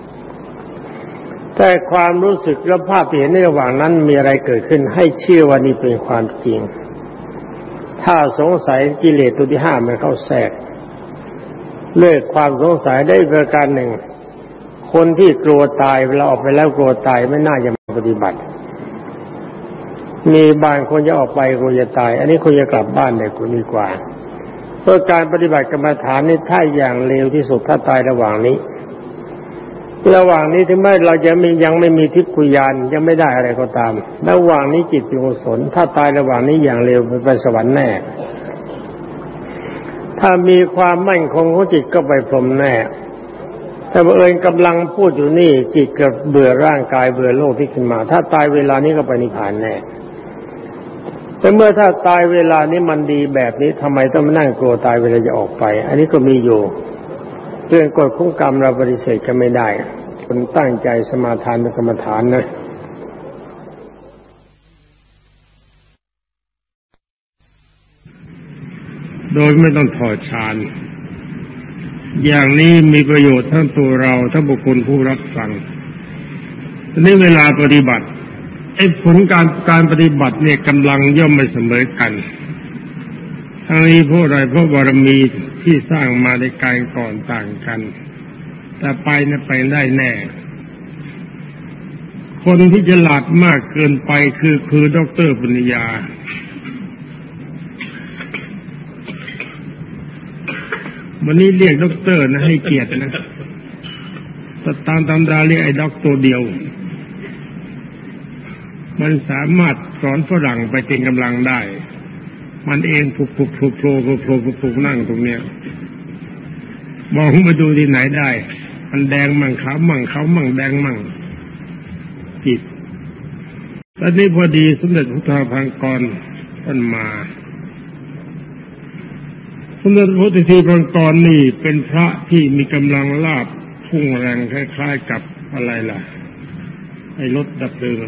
แต่ความรู้สึกและภาพที่เห็นในระหว่างนั้นมีอะไรเกิดขึ้นให้เชื่อว่านี่เป็นความจริงถ้าสงสัยกิเลสตัวที่ห้ามันเข้าแทรกเลิกความสงสัยได้ประการหนึ่งคนที่กลัวตายเวลาออกไปแล้วกลัวตายไม่น่าจะมาปฏิบัติมีบางคนจะออกไปกลัวจะตายอันนี้คนจะกลับบ้านเนี่ยคุณดีกว่าเพราะการปฏิบัติกรรมฐานนี่ถ้าอย่างเร็วที่สุดถ้าตายระหว่างนี้ระหว่างนี้ถึงแม้เราจะมียังไม่มีทิพย์กุญาณยังไม่ได้อะไรก็ตามระหว่างนี้จิตเป็นกุศลถ้าตายระหว่างนี้อย่างเร็วไปสวรรค์แน่ถ้ามีความมั่นคงของจิตก็ไปพรหมแน่แต่บังเอิญกำลังพูดอยู่นี่จิตกับเบื่อร่างกายเบื่อโลกที่ขึ้นมาถ้าตายเวลานี้ก็ไปนิพพานแน่แต่เมื่อถ้าตายเวลานี้มันดีแบบนี้ทำไมต้องมานั่งกลัวตายเวลาจะออกไปอันนี้ก็มีอยู่เรื่องกฎของกรรมเราปฏิเสธกันไม่ได้คนตั้งใจสมาทานเป็นกรรมฐานนะโดยไม่ต้องถอดฌานอย่างนี้มีประโยชน์ทั้งตัวเราทั้งบุคคลผู้รับฟังทีนี้เวลาปฏิบัติไอ้ผลการการปฏิบัติเนี่ยกำลังย่อมไม่เสมอกันทั้งนี้เพราะอะไรเพราะบารมีที่สร้างมาในการก่อนต่างกันแต่ไปนะไปได้แน่คนที่ฉลาดมากเกินไปคือคือด็อกเตอร์ปัญญาวันนี้เรียกด็อกเตอร์นะให้เกียรตินะแต่ตามตำราเรียกไอ้ด็อกตัวเดียวมันสามารถสอนฝรั่งไปเป็นกำลังได้มันเองผุกผุกผุกโผล่ผุกโผล่ผุกผุกนั่งตรงเนี้ยมองมาดูที่ไหนได้มันแดงมั่งขาวมั่งขาวมั่งแดงมั่งจิตตอนนี้พอดีสมเด็จพระทาพังกรท่านมาสมเด็จพระทีพังกรนี่เป็นพระที่มีกำลังลาภพุ่งแรงคล้ายๆกับอะไรล่ะไอ้รถดับเพลิง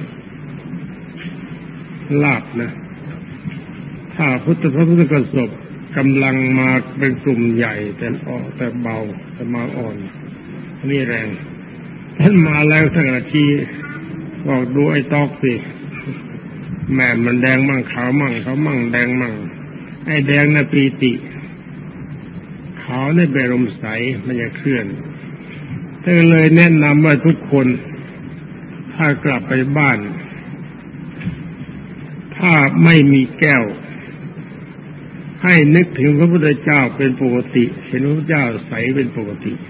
ลาภนะถ้าพุทธพระพุทธกสบกำลังมาเป็นกลุ่มใหญ่แต่อ่อนแต่เบาแต่มาอ่อนนี่แรงท่านมาแล้วทั้งอาทีบอกดูไอ้ตอกสิแม่มันแดงมั่งขาวมั่งขาวมั่งแดงมั่งไอ้แดงน่ะปีติขาวในเบรมใสมันจะเคลื่อนท่านเลยแนะนำว่าทุกคนถ้ากลับไปบ้านถ้าไม่มีแก้วให้นึกถึงพระพุทธเจ้าเป็นปกติเห็นพระพุทธเจ้าใสเป็นปกติ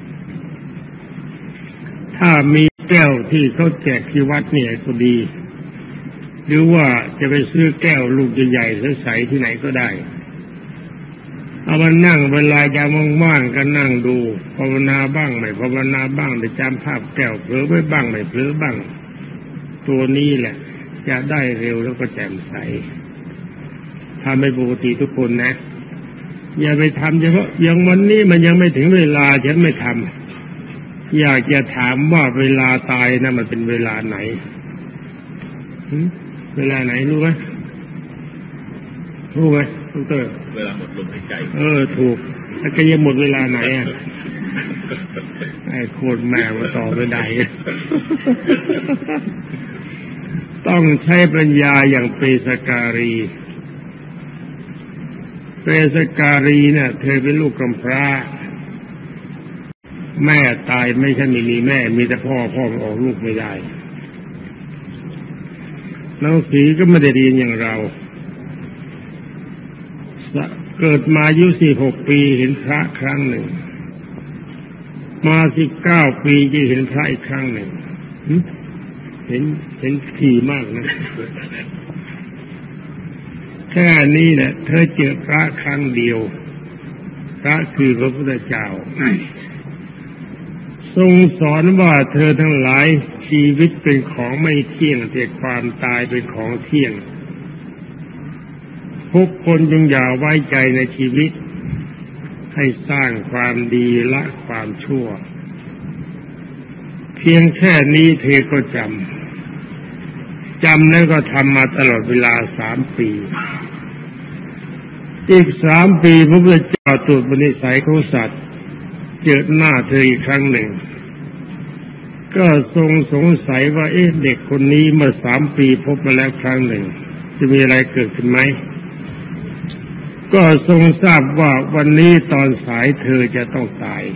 ถ้ามีแก้วที่เขาแจกที่วัดเนี่ยก็ดีหรือว่าจะไปซื้อแก้วลูกใหญ่ๆใสๆที่ไหนก็ได้เอามานั่งเวลายามว่างๆก็นั่งดูภาวนาบ้างไม่ภาวนาบ้างไปจำภาพแก้วเผลอไว้บ้างไม่เผลอบ้างตัวนี้แหละจะได้เร็วแล้วก็แจ่มใสทำให้ปกติทุกคนนะอย่าไปทำเฉพาะอย่างวันนี้มันยังไม่ถึงเวลาฉันไม่ทำอยากจะถามว่าเวลาตายนะมันเป็นเวลาไหนเวลาไหนรู้ไหมรู้ไหมดร. เวลาหมดลมหายใจเออถูกแล้วก็ยังหมดเวลาไหนอ่ะไอ้โคตรแม่มาต่อไม่ได้ต้องใช้ปัญญาอย่างเปสการีเปสการีเนี่ยเธอเป็นลูกกำพร้าแม่ตายไม่ใช่ไม่มีแม่มีแต่พ่อพ่อออกลูกไม่ได้หนังสือก็ไม่ได้เรียนอย่างเราเกิดมาอายุสี่หกปีเห็นพระครั้งหนึ่งมาสิบเก้าปีจะเห็นพระอีกครั้งหนึ่งเห็นเห็นถี่มากนะแค่นี้แหละเธอเจอพระครั้งเดียวพระคือพระพุทธเจ้าทรงสอนว่าเธอทั้งหลายชีวิตเป็นของไม่เที่ยงแต่ความตายเป็นของเที่ยงทุกคนจงอย่าไว้ใจในชีวิตให้สร้างความดีละความชั่วเพียงแค่นี้เธอก็จำจำแล้วก็ทำมาตลอดเวลาสามปีอีกสามปีพระพุทธเจ้าตรวจนิสัยของสัตว์เจอหน้าเธออีกครั้งหนึ่งก็ทรงสงสัยว่าเอ๊ะเด็กคนนี้เมื่อสามปีพบมาแล้วครั้งหนึ่งจะมีอะไรเกิดขึ้นไหมก็ทรงทราบว่าวันนี้ตอนสายเธอจะต้องตาย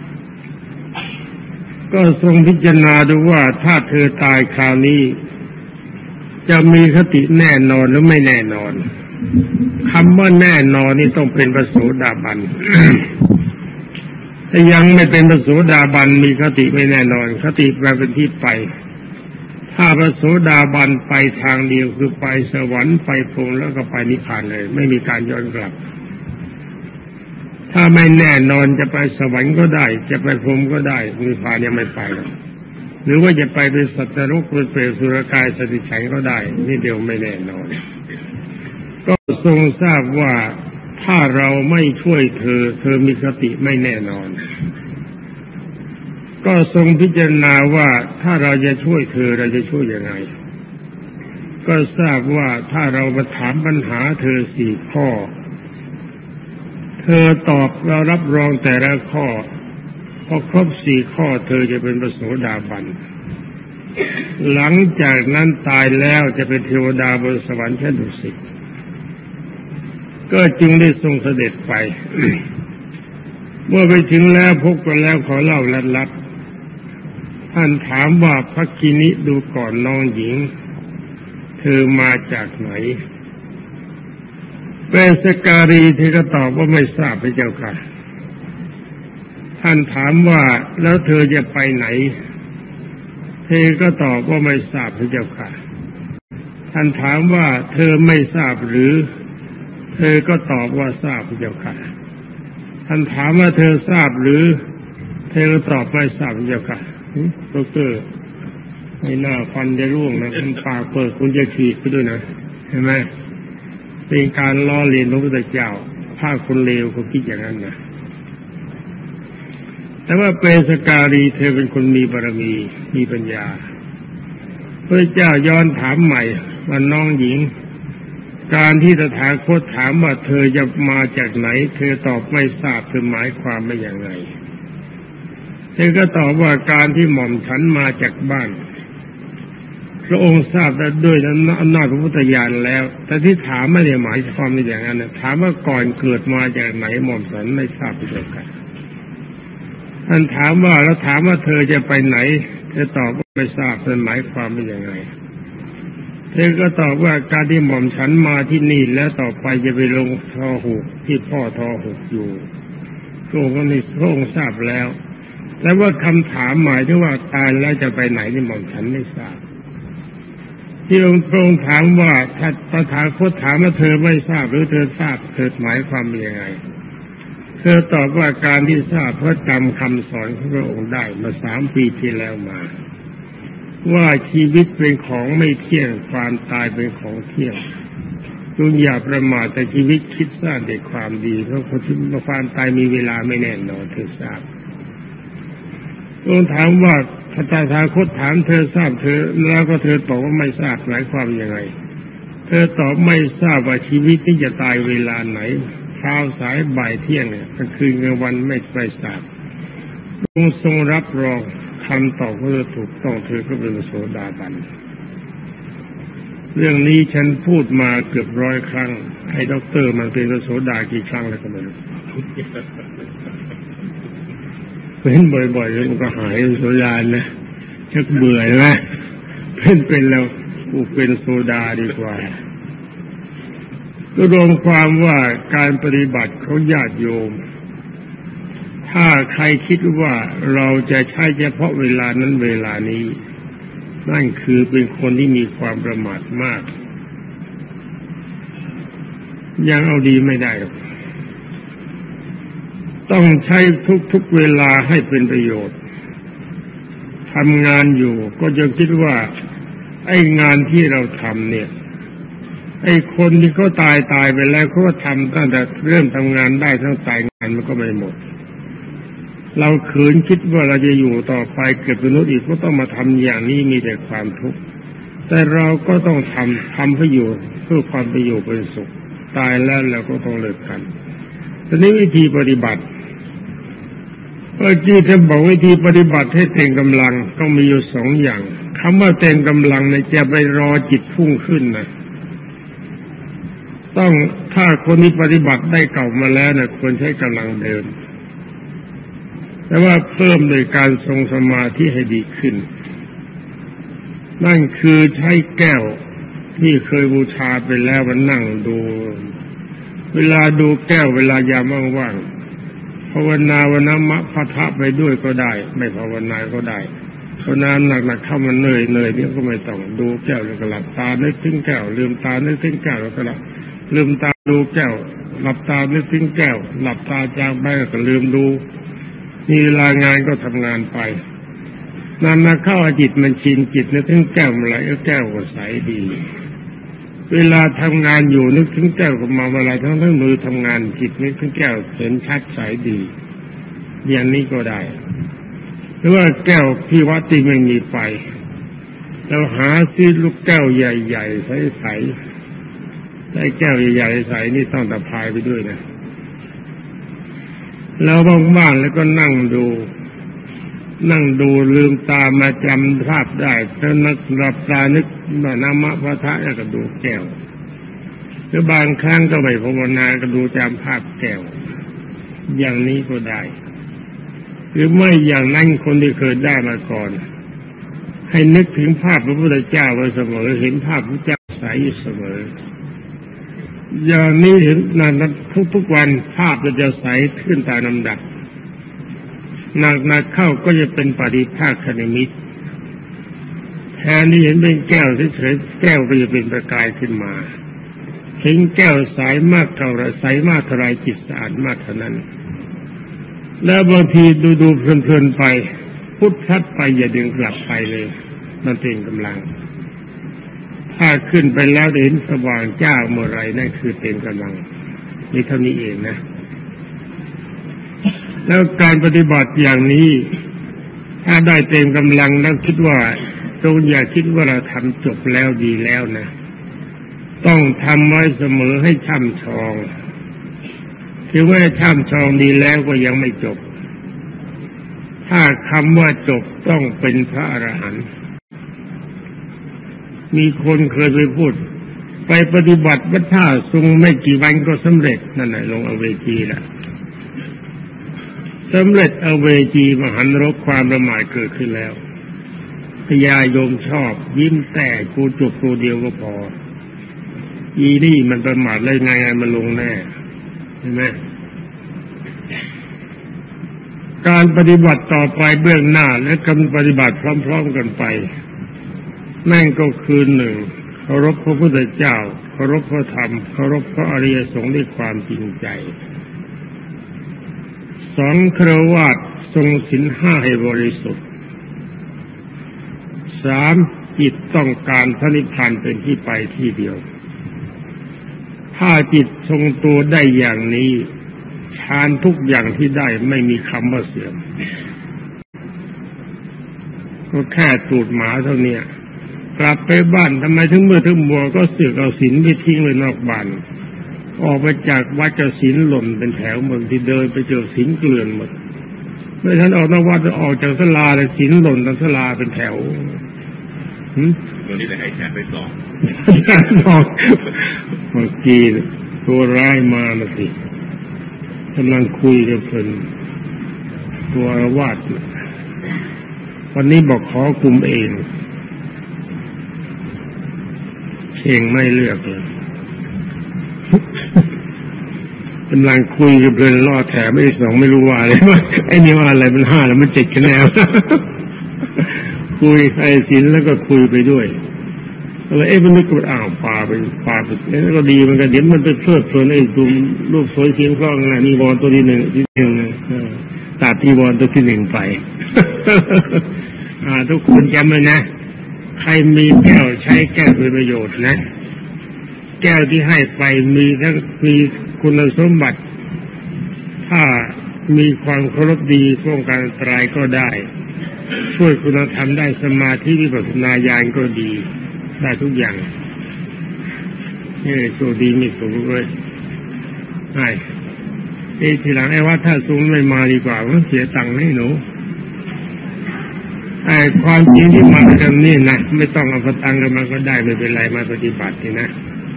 ก็ทรงพิจารณาดูว่าถ้าเธอตายคราวนี้จะมีคติแน่นอนหรือไม่แน่นอนคำว่าแน่นอนนี่ต้องเป็นพระโสดาบัน ถ้ายังไม่เป็นพระโสดาบันมีคติไม่แน่นอนคติแปลเป็นที่ไปถ้าพระโสดาบันไปทางเดียวคือไปสวรรค์ไปพรหมแล้วก็ไปนิพพานเลยไม่มีการย้อนกลับถ้าไม่แน่นอนจะไปสวรรค์ก็ได้จะไปพรหมก็ได้นิพพานยังไม่ไปหรอกหรือว่าจะไปเป็นสัตว์นรกเป็นเปรตสุรกายสติฉันก็ได้นี่เดียวไม่แน่นอนก็ทรงทราบว่าถ้าเราไม่ช่วยเธอเธอมีคติไม่แน่นอนก็ทรงพิจารณาว่าถ้าเราจะช่วยเธอเราจะช่วยยังไงก็ทราบว่าถ้าเรามาถามปัญหาเธอสี่ข้อเธอตอบเรารับรองแต่ละข้อพอครบสี่ข้อเธอจะเป็นพระโสดาบันหลังจากนั้นตายแล้วจะเป็นเทวดาบนสวรรค์ชั้นดุสิตก็จึงได้ทรงเสด็จไป เมื่อไปถึงแล้วพบกันแล้วขอเล่าลัดๆท่านถามว่าพระกินิดูก่อนน้องหญิงเธอมาจากไหนเปสการีเธอก็ตอบว่าไม่ทราบพระเจ้าค่ะท่านถามว่าแล้วเธอจะไปไหนเธอก็ตอบว่าไม่ทราบพระเจ้าค่ะท่านถามว่าเธอไม่ทราบหรือเธอก็ตอบว่าทราบพระเจ้าค่ะท่านถามว่าเธอทราบหรือเธอก็ตอบไม่ทราบพระเจ้าค่ะดอกเตอร์ไม่น่าฟันจะร่วงนะคุณปากเปิดคุณจะฉีกไปด้วยนะเห็นไหมเป็นการล้อเลียนพระพุทธเจ้าถ้าคนเลวเขาคิดอย่างนั้นนะแต่ว่าเปสการีเธอเป็นคนมีบารมีมีปัญญาพระเจ้าย้อนถามใหม่ว่าน้องหญิงการที่ตถาคตถามว่าเธอจะมาจากไหนเธอตอบไม่ทราบเธอหมายความว่าอย่างไรเธอก็ตอบว่าการที่หม่อมฉันมาจากบ้านพระองค์ทราบแล้วด้วยอำนาจพระพุทธญาณแล้วแต่ที่ถามไม่ได้หมายความว่าอย่างนั้นนะถามว่าก่อนเกิดมาจากไหนหม่อมฉันไม่ทราบเช่นกันท่านถามว่าแล้วถามว่าเธอจะไปไหนเธอตอบว่าไม่ทราบเธอหมายความว่าอย่างไรเธอก็ตอบว่าการที่หม่อมฉันมาที่นี่แล้วต่อไปจะไปลงทอหุกที่พ่อทอหุกอยู่พระองค์ก็นี่พระองค์ทราบแล้วแต่ว่าคำถามหมายถึงว่าตายแล้วจะไปไหนที่หม่อมฉันไม่ทราบที่องค์พระองค์ถามว่าถ้าตถาคตถามว่าเธอไม่ทราบหรือเธอทราบเธอหมายความว่ายังไงเธอตอบว่าการที่ทราบเพราะจำคำสอนของพระองค์ได้มาสามปีที่แล้วมาว่าชีวิตเป็นของไม่เที่ยงความตายเป็นของเที่ยงจงอย่าประมาทแต่ชีวิตคิดสร้างแต่ความดีเพราะความตายมีเวลาไม่แน่นอนเธอทราบองค์ถามว่าพระตถาคตถามเธอทราบเธอแล้วก็เธอตอบว่าไม่ทราบหมายความยังไงเธอตอบไม่ทราบว่าชีวิตนี้จะตายเวลาไหนเช้าสายบ่ายเที่ยงเนี่ยกลางคืนกลางวันไม่ไปทราบองค์ทรงรับรองคำตอบก็ถูกต้องเธอก็เป็นโสดาบันเรื่องนี้ฉันพูดมาเกือบร้อยครั้งให้ด็อกเตอร์มันเป็นโสดากี่ครั้งแล้วก็ไม่รู้เป็นบ่อยๆแล้วมันก็หายโสดานะชักเบื่อนะเป็นเป็นแล้วกูเป็นโสดาดีกว่าก็รวมความว่าการปฏิบัติของญาติโยมถ้าใครคิดว่าเราจะใช้เฉพาะเวลานั้นเวลานี้นั่นคือเป็นคนที่มีความประมาทมากยังเอาดีไม่ได้หรอกต้องใช้ทุกๆเวลาให้เป็นประโยชน์ทำงานอยู่ก็จะคิดว่าไอ้งานที่เราทำเนี่ยไอ้คนที่เขาตายตายไปแล้วเขาก็ทำตั้งแต่เริ่มทำงานได้ทั้งตายงานมันก็ไม่หมดเราขืนคิดว่าเราจะอยู่ต่อไปเกิดเป็นมนุษย์อีกก็ต้องมาทำอย่างนี้มีแต่ความทุกข์แต่เราก็ต้องทำทำเพื่ออยู่เพื่อความเป็นอยู่เป็นสุขตายแล้วเราก็ต้องเลิกกันทีนี้วิธีปฏิบัติเมื่อกี้ท่านบอกวิธีปฏิบัติให้เต็มกำลังต้องมีอยู่สองอย่างคำว่าเต็มกำลังเนี่ยจะไปรอจิตพุ่งขึ้นนะต้องถ้าคนที่ปฏิบัติได้เก่ามาแล้วเนี่ยควรใช้กำลังเดิมแต่ว่าเพิ่มโดยการทรงสมาธิให้ดีขึ้นนั่นคือใช้แก้วที่เคยบูชาไปแล้วมานั่งดูเวลาดูแก้วเวลายามว่างๆภาวนาวนามะพะทะไปด้วยก็ได้ไม่ภาวนาก็ได้ภาวนาหนักๆเข้ามาเหนื่อยเหนื่อยนี่ก็ไม่ต้องดูแก้วแล้วก็หลับตานึกถึงแก้วลืมตานึกถึงแก้วแล้วก็หลับลืมตาดูแก้วหลับตานึกถึงแก้วหลับตาจางไปก็ลืมดูมีเวลางานก็ทำงานไปนานมาเข้าจิตมันชินจิตนึกถึงแก้วเมื่อไหร่แก้วก็ใสดีเวลาทำงานอยู่นึกถึงแก้วก็มาเวลาทั้งทั้งมือทำงานจิตนึกถึงแก้วเห็นชัดใสดีอย่างนี้ก็ได้หรือว่าแก้วที่วัดที่ไม่มีไฟเราหาซื้อลูกแก้วใหญ่ๆใสๆได้แก้วใหญ่ๆใสนี่ต้องตะพายไปด้วยนะแล้วว่างๆแล้วก็นั่งดูนั่งดูลืมตามาจำภาพได้ถ้านึกหลับตานึกว่านามะพระทะแล้วก็ดูแก้วหรือบางครั้งก็ไม่ภาวนาก็ดูจำภาพแก้วอย่างนี้ก็ได้หรือไม่อย่างนั้นคนที่เคยได้มาก่อนให้นึกถึงภาพพระพุทธเจ้าไว้เสมอเห็นภาพพระเจ้าใสอยู่เสมออย่างนี้เห็นนานทุกๆวันภาพจะใสขึ้นตามลำดับหนักๆเข้าก็จะเป็นปฏิภาคนิมิตแทนที่เห็นเป็นแก้วเฉยๆแก้วก็จะเป็นประกายขึ้นมาเห็นแก้วใสมากเท่าไรใสมากเท่าไรจิตสะอาดมากเท่านั้นแล้วบางทีดูๆเพลินๆไปพุทธัดไปอย่าดึงกลับไปเลยมันเป็นกำลังถ้าขึ้นไปแล้วเห็นสว่างจ้าเมื่อไรนั่นคือเต็มกำลังนี่เท่านี้เองนะแล้วการปฏิบัติอย่างนี้ถ้าได้เต็มกำลังแล้วคิดว่าจงอย่าคิดว่าเราทำจบแล้วดีแล้วนะต้องทำไว้เสมอให้ช่ำชองถึงแม้ช่ำชองดีแล้วก็ยังไม่จบถ้าคำว่าจบต้องเป็นพระอรหันต์มีคนเคยไปพูดไปปฏิบัติวัฏฏะทรงไม่กี่วันก็สำเร็จนั่นแหละลงอเวจีแล้วสำเร็จอเวจีมหันต์นรกความประมาทเกิดขึ้นแล้วพญายมชอบยิ้มแต่กูจบตัวเดียวก็พออีนี่มันประมาทเลยไงมันลงแน่เห็นไหมการปฏิบัติต่อไปเบื้องหน้าและการปฏิบัติพร้อมๆกันไปนั่นก็คือหนึ่งเคารพพระพุทธเจ้าเคารพพระธรรมเคารพพระอริยสงฆ์ด้วยความจริงใจสองฆราวาสทรงศีลห้าให้บริสุทธิ์สามจิตต้องการพระนิพพานเป็นที่ไปที่เดียวถ้าจิตทรงตัวได้อย่างนี้ฌานทุกอย่างที่ได้ไม่มีคำว่าเสื่อมก็แค่ตูดหมาเท่านี้กลับไปบ้านทำไมถึงเมื่อถึงบัวก็เสือกเอาศีลไปทิ้งไว้นอกบ้านออกไปจากวัดเจ้าศีลหล่นเป็นแถวเมืองที่เดินไปเจอศีลเกลื่อนหมดเมื่อท่านออกนอกวัดออกจากศาลาเลยศีลหล่นตามศาลาเป็นแถวตัวนี้เลยให้แขนไปสองสองเมื่อกี้ตัวร้ายมาแล้วสิกำลังคุยกับเพิ่นตัวอาวาสวันนี้บอกขอกลุ่มเองเองไม่เลือกเลยกำลังคุยกับเพิ่นล่อแถมไม่สองไม่รู้ว่าอะไรว่าไอ้นี่ว่าอะไรมันห้าแล้วมันเจ็ดคะแนนคุยไอ้ศีลแล้วก็คุยไปด้วยแล้วเอ๊ะมันนึกว่าอ้าวป่าไปป่าไปแล้วก็ดีมันก็เดี๋ยวมันไปเพลิดเพลินไอ้ตัวรูปสวยเสียงคล้องนะมีวอนตัวที่หนึ่งที่หนึ่งตัดที่วอนตัวที่หนึ่งไปอ่าทุกคนจำไว้นะใครมีแก้วใช้แก้วเป็นประโยชน์นะแก้วที่ให้ไปมีทั้งมีคุณสมบัติถ้ามีความเคารพดีป้องกันอันตรายก็ได้ช่วยคุณธรรมได้สมาธิวิปัสสนาญาณก็ดีได้ทุกอย่างนี่ตัวดีมีสูงเลยใช่ไอ้ทีหลังไอ้ว่าถ้าสูงไม่มาดีกว่ามันเสียตังค์ให้หนูไอ้ความจริงที่มากันนี่นะไม่ต้องเอาตังค์กันมาก็ได้ไม่เป็นไรมาปฏิบัตินี่นะ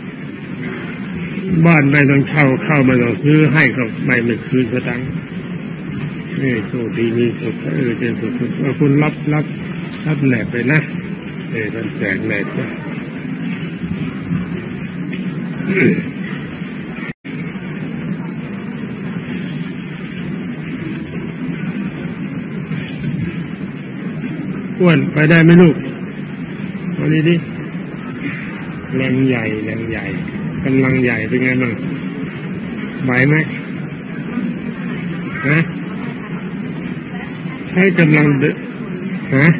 บ้านไม่ต้องเช่าเข้าไม่ต้องซื้อให้ก็ไม่ไม่คืนตังค์นี่ตัวดีมีสุดเออเป็นสุดๆคุณรับรับรับแหนบไปนะเออมันแจกแหนบจ้ะอ้วนไปได้ไหมลูกวันนี้ดิแรงใหญ่แรงใหญ่กำลังใหญ่เป็นไงบ้างไหวไหมฮะใช้กำลังเดฮะ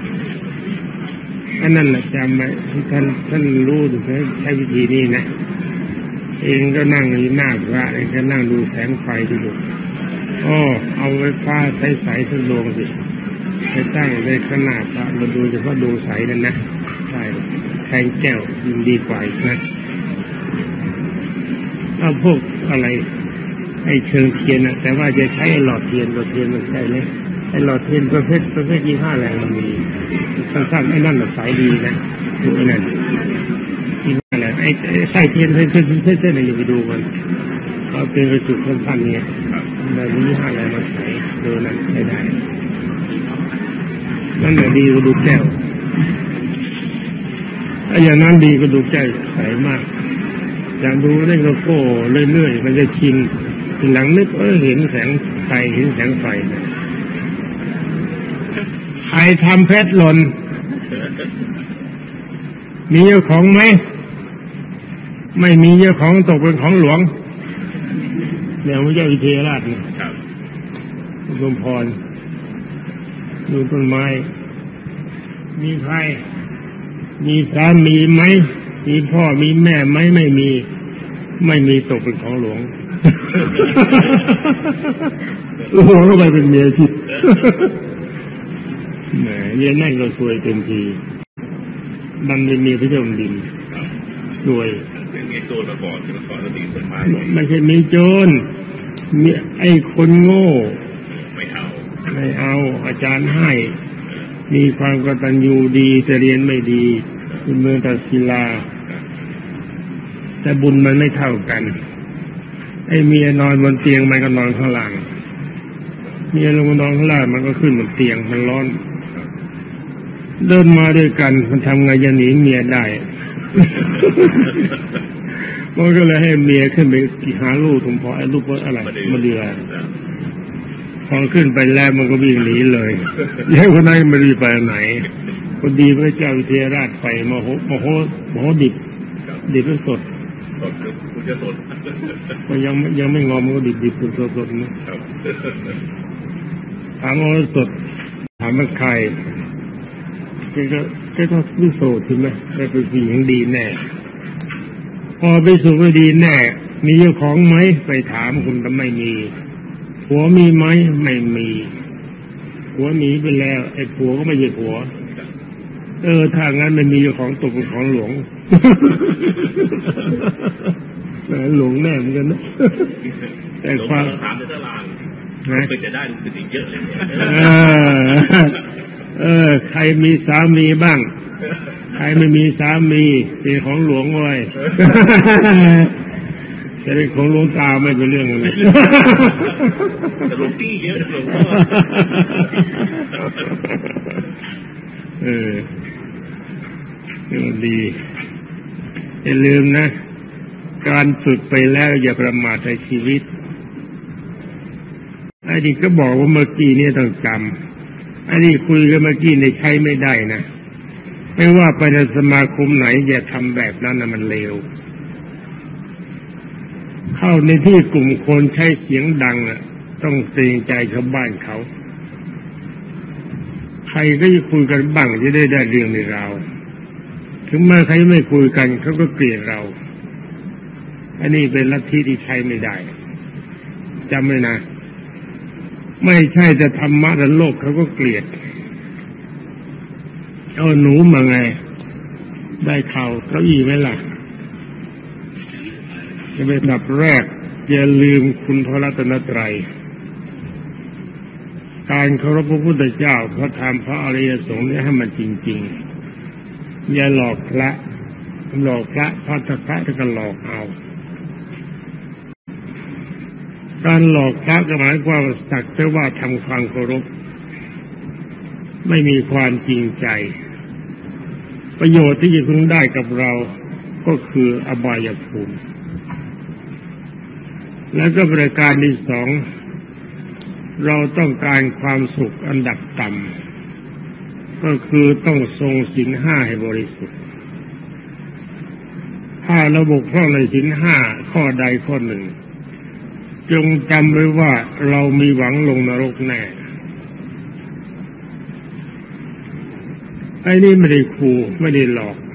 อันนั้นแหละจำไว้ท่านท่านรู้ถึงใช้ใช้วิธีนี้นะเองก็นั่งอยู่หน้าพระเองก็นั่งดูแสงไฟดูดูอ๋อเอาไฟฟ้าใช้สายสักดวงสิไปตั้งในขนาดพระมาดูเฉพาะดวงใสนั่นนะใช่แทงแก้วยินดีกว่านะเอาพวกอะไรไอ้เชิงเทียนนะแต่ว่าจะใช้หลอดเทียนหลอดเทียนมันใช่ไหมไอ้หลอดเทียนประเภทประเภทยี่ห้าแรงมันมีสั้นๆไอ้นั่นแบบสายดีนะดูไอ้นั่นยี่ห้าแรงไอ้ไส้เทียนเส้นเส้นเส้นเส้นอะไรอยู่ไปดูมันเขาเป็นกระจุกสั้นๆเนี่ยแบบยี่ห้าแรงมันใสดูนั่นใช้ได้นั่นแหละดีกว่าดูแก้วไอ้อย่างนั้นดีกว่าดูแก้วใสมากอย่างดูเล่นโลโก้เรื่อยๆมันจะชินหลังนึกเออเห็นแสงไฟเห็นแสงไฟใครทำเพชรหล่นมีเจ้าของไหมไม่มีเจ้าของตกเป็นของหลวงเดี๋ยวพระเจ้าวิเทหราชนี่สมพรดูต้นไม้มีใครมีสามีไหมมีพ่อมีแม่ไหมไม่มีไม่มีตกเป็นของหลวงหลวงก็ไปเป็นเมียทิพย์แหมเย็นนั่นก็สวยเต็มทีมันเป็นเมียพระเจ้าแผ่นดินสวยมีโจรมาก่อนมาก่อนแล้วตีต้นไม้ไม่ใช่มีโจรมีไอ้คนโง่ไม่เอาไม่เอาอาจารย์ให้มีความกตัญญูดีแต่เรียนไม่ดีเป็นเมืองตัดศิลาแต่บุญมันไม่เท่ากันไอ้เมียนอนบนเตียงมันก็นอนข้างล่างเมียลงมานอนข้างล่างมันก็ขึ้นบนเตียงมันร้อนเดินมาด้วยกันมันทำไงจะหนีเมียได้มันก็เลยให้เมียขึ้นไปหาลูกถุงพอไอ้ลูกว่าอะไรมาเดือพอขึ้นไปแล้วมันก็วิ่งหนีเลยแย่คนนั้นไม่รู้ไปไหนคนดีพระเจ้าวิเทหราชไปมโหมโหมโหดิบดิบเป็นสดคุณจะสดมันยังยังไม่งอมก็ดิบดิบสดสดนะถามว่าสดถามว่าใครก็ก็ต้องพิสูจน์ใช่ไหมได้เป็นสิ่งดีแน่พอไปสู่ก็ดีแน่มีเจ้าของไหมไปถามคุณแต่ไม่มีผัวมีไหมไม่มีผัวหนีไปแล้วไอ้ผัวก็ไม่ใช่ผัวเออถ้างั้นมันมีเจ้าของตกเป็นของหลวงหลวงแน่เหมือนกันนะแต่ความถามในตลาดไปจะได้รู้สึกอีกเยอะเลยเออใครมีสามีบ้างใครไม่มีสามีเป็นของหลวงไว้จะเป็นของหลวงตาไม่เป็นเรื่องเลยแต่หลวงพี่เยอะหลวงเออดีอย่าลืมนะการฝึกไปแล้วอย่าประมาทในชีวิตไอ้ที่ก็บอกว่าเมื่อกี้นี่ต้องจำไอ้ที่คุยกันเมื่อกี้ในใช้ไม่ได้นะไม่ว่าไปในสมาคมไหนอย่าทำแบบนั้นนะมันเลวเข้าในที่กลุ่มคนใช้เสียงดังอ่ะต้องเกรงใจชาวบ้านเขาใครก็จะคุยกันบ้างจะได้ได้เรื่องในเราถึงแม้ใครไม่คุยกันเขาก็เกลียดเราอันนี้เป็นลัทธิที่ใช้ไม่ได้จำไว้นะไม่ใช่แต่ธรรมะแต่โลกเขาก็เกลียดเอาหนูมาไงได้เข่าเก้าอี้ไหมล่ะจะเป็นดับแรกอย่าลืมคุณพระรัตนตรัยการเคารพพระพุทธเจ้าพระธรรมพระอริยสงฆ์นี่ให้มันจริงๆอย่าหลอกพระหลอกพระพระพระถ้าก็หลอกเอาการหลอกพระก็หมายความว่าสักแต่ว่าทำความเคารพไม่มีความจริงใจประโยชน์ที่จะพึงได้กับเราก็คืออบายภูมิแล้วก็ประการที่สองเราต้องการความสุขอันดับต่ำก็คือต้องทรงศีลห้าให้บริสุทธิ์ถ้าเราบกพร่องในศีลห้าข้อใดข้อหนึ่งจงจำไว้ว่าเรามีหวังลงนรกแน่ไอ้นี่ไม่ได้ขู่ไม่ได้หลอก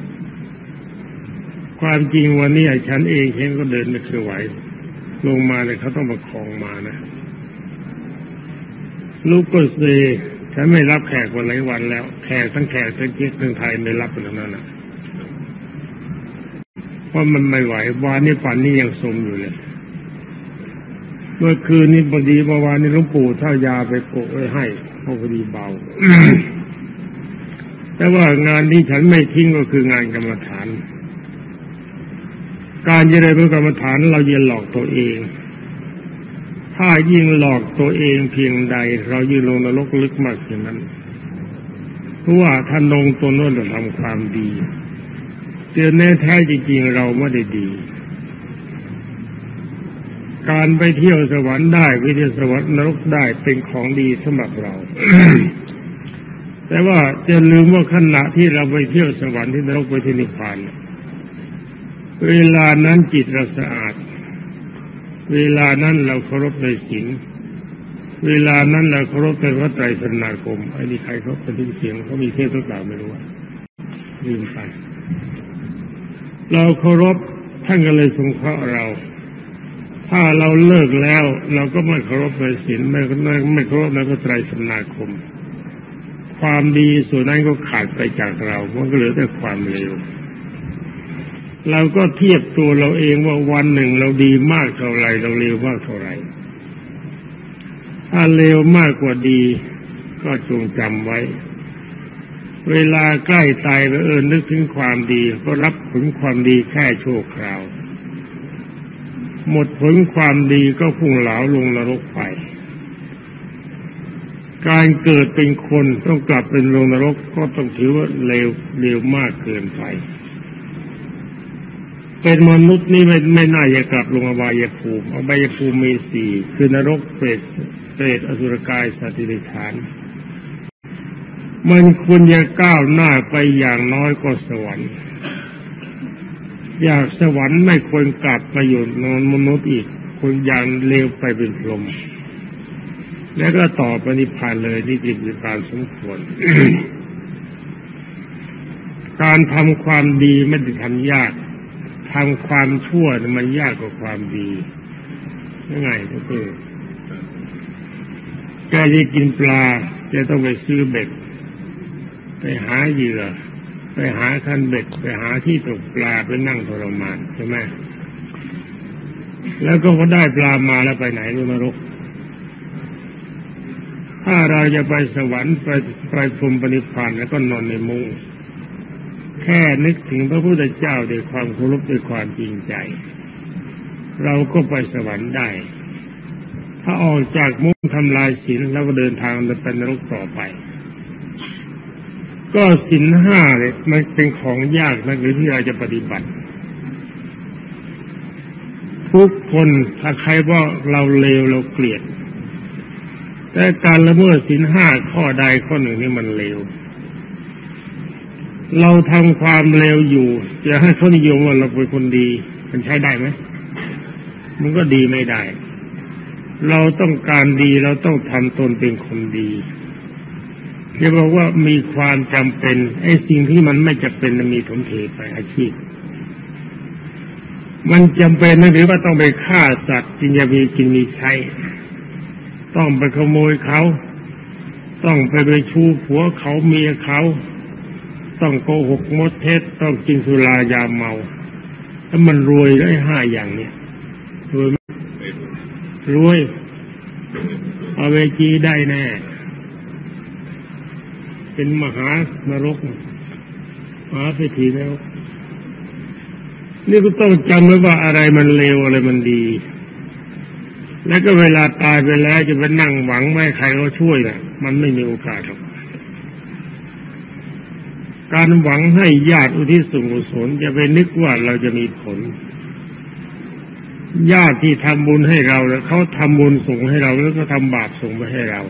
ความจริงวันนี้ฉันเองเห็นก็เดินไม่เคยไหวลงมาเลยเขาต้องประคองมานะลูกก็เซฉันไม่รับแขกวันหลายวันแล้วแขกทั้งแขกทั้งเจ๊กทั้งไทยไม่รับเป็นทั้งนั้นนะเพราะมันไม่ไหววานนี้ฝันนี้ยังสมอยู่เลยเมื่อคืนนี้พอดีเมื่อวานนี้หลวงปู่เท่ายาไปโกะไว้ให้พอดีเบา แต่ว่างานที่ฉันไม่ทิ้งก็คืองานกรรมฐานการจะได้เป็นกรรมฐานเราอย่าหลอกตัวเองถ้ายิ่งหลอกตัวเองเพียงใดเรายิ่งลงนรกลึกมากเช่นนั้นเพราะว่าท่านลงตัวโน้นเราทำความดีเจอแน่แท้จริงๆเราไม่ได้ดีการไปเที่ยวสวรรค์ได้ไปเที่ยวสวรรค์นรกได้เป็นของดีสำหรับเรา แต่ว่าจะลืมว่าขณะที่เราไปเที่ยวสวรรค์ที่นรกไปที่นิพพานเวลานั้นจิตเราสะอาดเวลานั้นเราเคารพในศีลเวลานั้นเราเคารพในพระไตรสรณคมไอ้นี่ใครเขาเป็นที่เสียงเขามีเทศหรือเปล่าไม่รู้ว่าลืมไปเราเคารพท่านก็เลยสงเคราะห์เราถ้าเราเลิกแล้วเราก็ไม่เคารพในศีลไม่ไม่เคารพในพระไตรสรณคมความดีส่วนนั้นก็ขาดไปจากเรามันก็เหลือแต่ความเลวเราก็เทียบตัวเราเองว่าวันหนึ่งเราดีมากเท่าไรเราเลวมากเท่าไรถ้าเลวมากกว่าดีก็จงจำไว้เวลาใกล้ตายไปเออนึกถึงความดีก็รับผลความดีแค่ชั่วคราวหมดผลความดีก็พุ่งเหลาลงนรกไปการเกิดเป็นคนต้องกลับเป็นลงนรกก็ต้องถือว่าเลวเลวมากเกินไปเป็นมนุษย์นี่ไม่ไม่น่าจะกลับลงอบายภูมิอบายภูมิมีสี่คือนรกเปรตเปรตอสุรกายสัตว์เดรัจฉานมันควรจะก้าวหน้าไปอย่างน้อยก็สวรรค์อยากสวรรค์ไม่ควรกลับมาอยู่นอนมนุษย์อีกควรอย่างเลวไปเป็นพรหมแล้วก็ต่อไปนิพพานเลยที่จิตวิญญาณสมควร การทำความดีไม่ได้ทำยากทำความชั่วมันยากกว่าความดียังไงก็คือแกจะกินปลาจะต้องไปซื้อเบ็ดไปหาเหยื่อไปหาคันเบ็ดไปหาที่ตกปลาไปนั่งทรมานใช่ไหมแล้วก็พอได้ปลามาแล้วไปไหนลงนรกถ้าเราจะไปสวรรค์ไปไปพรหมปณิพพานแล้วก็นอนในมุ้งแค่นึกถึงพระพุทธเจ้าด้วยความเคารพด้วยความจริงใจเราก็ไปสวรรค์ได้ถ้าออกจากมุ้งทำลายศีลแล้วก็เดินทางไปนรกต่อไปก็ศีลห้าเนี่ยมันเป็นของยากนะหรือที่เราจะปฏิบัติทุกคนถ้าใครว่าเราเลวเราเกลียดแต่การละเมิดศีลห้าข้อใดข้อหนึ่งนี่มันเลวเราทำความเลวอยู่จะให้เขานิยมว่าเราเป็นคนดีมันใช้ได้ไหมมันก็ดีไม่ได้เราต้องการดีเราต้องทำตนเป็นคนดีจะบอกว่ามีความจำเป็นไอ้สิ่งที่มันไม่จำเป็นมันมีถมเทไปอาชีพมันจำเป็นนะหรือว่าต้องไปฆ่าสัตว์กินยามีกินมีใช้ต้องไปขโมยเขาต้องไปไปชูผัวเขาเมียเขาต้องโกหกมดเท็จต้องกินสุรายาเมาถ้ามันรวยได้ห้าอย่างเนี่ยรวยรวยเอาเวจีได้แน่เป็นมหานรกมหาเศรษฐีแล้วนี่ก็ต้องจำไว้ว่าอะไรมันเลวอะไรมันดีแล้วก็เวลาตายไปแล้วจะไปนั่งหวังไม่ใครเขาช่วยน่ะมันไม่มีโอกาสหรอกการหวังให้ญาติอุทิศส่วนกุศลจะไปนึกว่าเราจะมีผลญาติที่ทำบุญให้เราแล้วเขาทำบุญส่งให้เราแล้วก็ทำบาปส่งไปให้เรา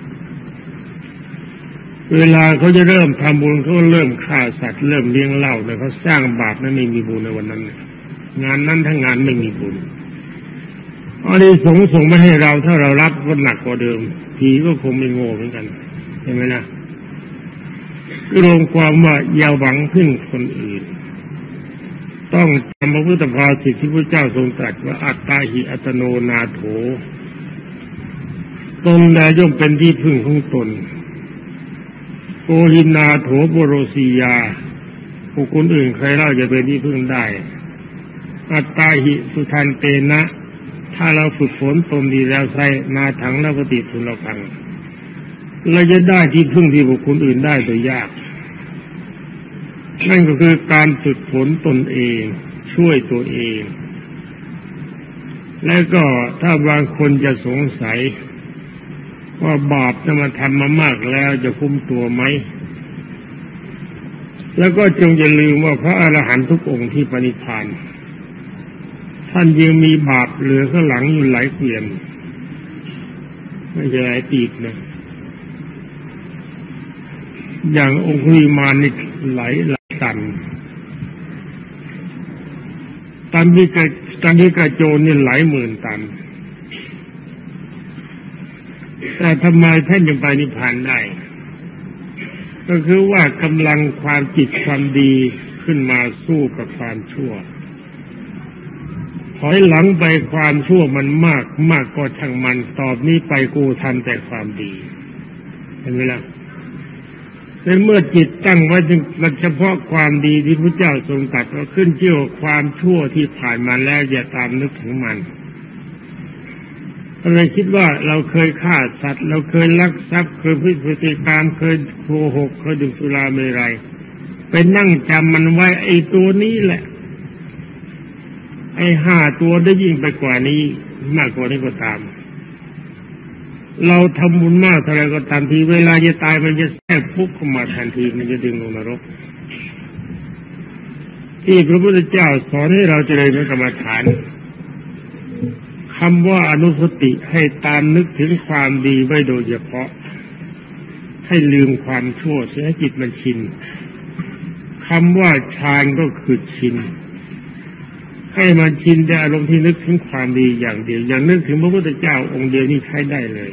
เวลาเขาจะเริ่มทำบุญเขาเริ่มฆ่าสัตว์เริ่มเลี้ยงเหล้าเนี่ยเขาสร้างบาปนั้นไม่มีบุญในวันนั้นงานนั้นทั้งงานไม่มีบุญอันนี้สงส่งมาให้เราถ้าเรารับก็หนักกว่าเดิมผีก็คงไม่โง่เหมือนกันเห็นไหมนะรวมความว่าอย่าหวังพึ่งคนอื่นต้องจำพระพุทธภาษิตที่พระเจ้าทรงตรัสว่าอัตตาหิอัตโนนาโถตนใดย่อมเป็นที่พึ่งของตนโกหินาโถโบโรสียาผู้คนอื่นใครเล่าจะเป็นที่พึ่งได้อัตตาหิสุทันเตนะถ้าเราฝึกฝนตนดีแล้วใช้นาถังนปฏิทุลพังเราจะได้ที่พึ่งที่บุคคลอื่นได้โดยยากนั่นก็คือการฝึกฝนตนเองช่วยตัวเองและก็ถ้าบางคนจะสงสัยว่าบาปจะมาทำมามากแล้วจะคุ้มตัวไหมแล้วก็จงอย่าลืมว่าพระอรหันต์ทุกองค์ที่ปณิพพานท่านยังมีบาปเหลือข้างหลังอยู่หลายเกวียนไม่ใช่หลายปีกนะอย่างองคุลิมานนี่หลายหลายตันตันที่กระตันที่กระโจนนี่หลายหมื่นตันแต่ทำไมท่านยังไปนิพพานได้ก็คือว่ากำลังความจิตความดีขึ้นมาสู้กับความชั่วถอยหลังไปความชั่วมันมากมากก็ช่างมันตอบนี้ไปกูทำแต่ความดีเห็นไหมล่ะในเมื่อจิตตั้งไว้เฉพาะความดีที่พระเจ้าทรงตรัสว่าขึ้นเชื่อความชั่วที่ผ่านมาแล้วอย่าตามนึกถึงมันเราคิดว่าเราเคยฆ่าสัตว์เราเคยลักทรัพย์เคยพิพฤติกรรมเคยโกหกเคยดื่มสุราเมรัยไปนั่งจำมันไว้ไอ้ตัวนี้แหละไอ้ห้าตัวได้ยิ่งไปกว่านี้มากกว่านี้ก็ตามเราทำบุญมากเท่าไรก็ตามทีเวลาจะตายมันจะแทรกปุ๊บเข้ามาทันทีมันจะดึงลงนรกที่พระพุทธเจ้าสอนให้เราเจริญกรรมฐานคำว่าอนุสติให้ตามนึกถึงความดีไว้โดยเฉพาะให้ลืมความชั่วเสียให้จิตมันชินคำว่าฌานก็คือชินให้มันชินแต่อารมณ์ที่นึกถึงความดีอย่างเดียวอย่างนึกถึงพระพุทธเจ้าองค์เดียวนี่ใช้ได้เลย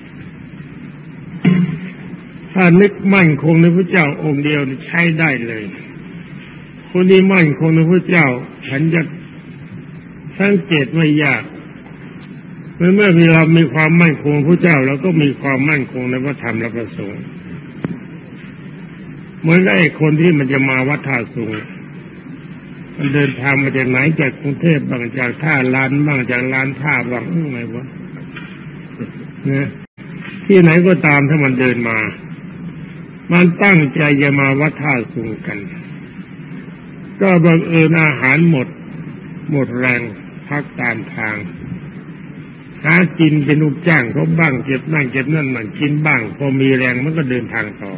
ถ้านึกมั่นคงในพระเจ้าองค์เดียวใช้ได้เลยคนที่มั่นคงในพระเจ้าฉันจะสังเกตไม่ยากเมื่อเมื่อเรามีความมั่นคงพระเจ้าเราก็มีความมั่นคงในพระธรรมและพระสงฆ์เหมือนกับไอ้คนที่มันจะมาวัดท่าสูงมันเดินทางมาจากไหนจากกรุงเทพบางจากท่าลานบ้างจากลานท่าบางอะไรวะเนี่ยที่ไหนก็ตามถ้ามันเดินมามันตั้งใจจะมาวัดท่าสูงกันก็บังเอิญอาหารหมดหมดแรงพักตามทางหากินเป็นลูกจ้างเขาบ้างเก็บนั่งเก็บนั่นมันกินบ้างพอมีแรงมันก็เดินทางต่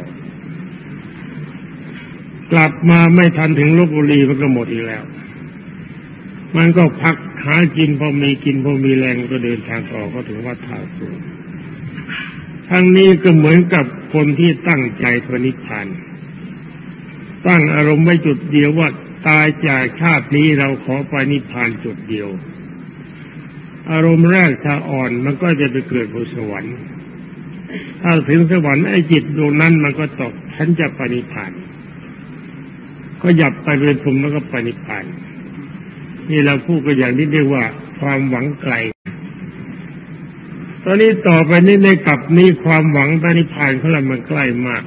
อกลับมาไม่ทันถึงลพบุรีมันก็หมดอีกแล้วมันก็พักหากินพอมีกินพอมีแรงก็เดินทางต่อก็ถึงวัดท่าสูงทั้งนี้ก็เหมือนกับคนที่ตั้งใจพระนิพพานตั้งอารมณ์ไว้จุดเดียวว่าตายจากชาตินี้เราขอไปนิพพานจุดเดียวอารมณ์แรกถ้าอ่อนมันก็จะไปเกิดบนสวรรค์ถ้าถึงสวรรค์ไอ้จิตดวงนั้นมันก็ตกฉันจะไปนิพพานก็หยับไปเป็นภูมิแล้วก็ไปนิพพานนี่เราพูดกันอย่างนี้เรียกว่าความหวังไกลตอนนี้ต่อไปนี้ในกลับนี้ความหวังไปนิพพานของเรามันใกล้มาก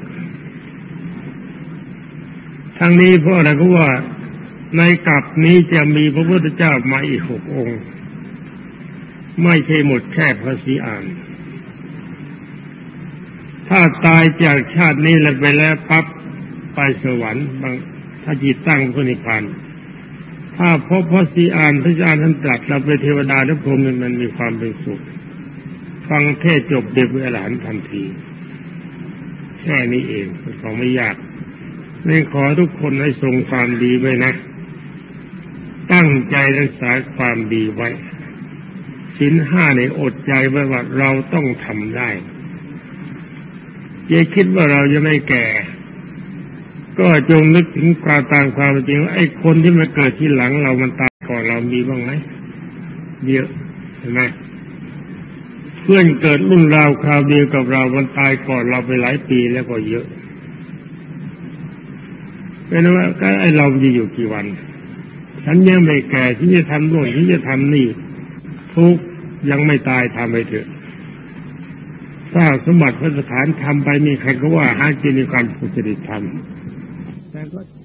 ทั้งนี้เพราะอะไรเพราะว่าในกลับนี้จะมีพระพุทธเจ้ามาอีกหกองค์ไม่ใช่หมดแค่พระศรีอานถ้าตายจากชาตินี้แล้วไปแล้วปั๊บไปสวรรค์บางถ้าจิตตั้งพระนิพพานถ้าพบพระศรีอานพระศรีอานท่านตรัสเราเป็นเทวดาทุกคนมันมีความเป็นสุขฟังเทศจบเด็กอรหันต์ทันทีแค่นี้เองของไม่ยากนี่ขอทุกคนให้ทรงความดีไว้นะตั้งใจรักษาความดีไว้ศีลห้าในอดใจไว้ว่าเราต้องทำได้อย่าคิดว่าเราจะไม่แก่ก็จงนึกถึงความตามความจริงไอ้คนที่มาเกิดที่หลังเรามันตายก่อนเรามีบ้างไหมเยอะเห็นไหมเพื่อนเกิดรุ่นราวคราวเดียวกับเรามันตายก่อนเราไปหลายปีแล้วก็เยอะเป็นว่าก็ไอเราจะอยู่กี่วันฉันยังไม่แก่ที่จะทำโน่นที่จะทำนี่ทุกยังไม่ตายทำไปเถอะสร้างสมบัติพระสถานทำไปมีใครก็ว่าหากินในการสุจริตทำแต่ก็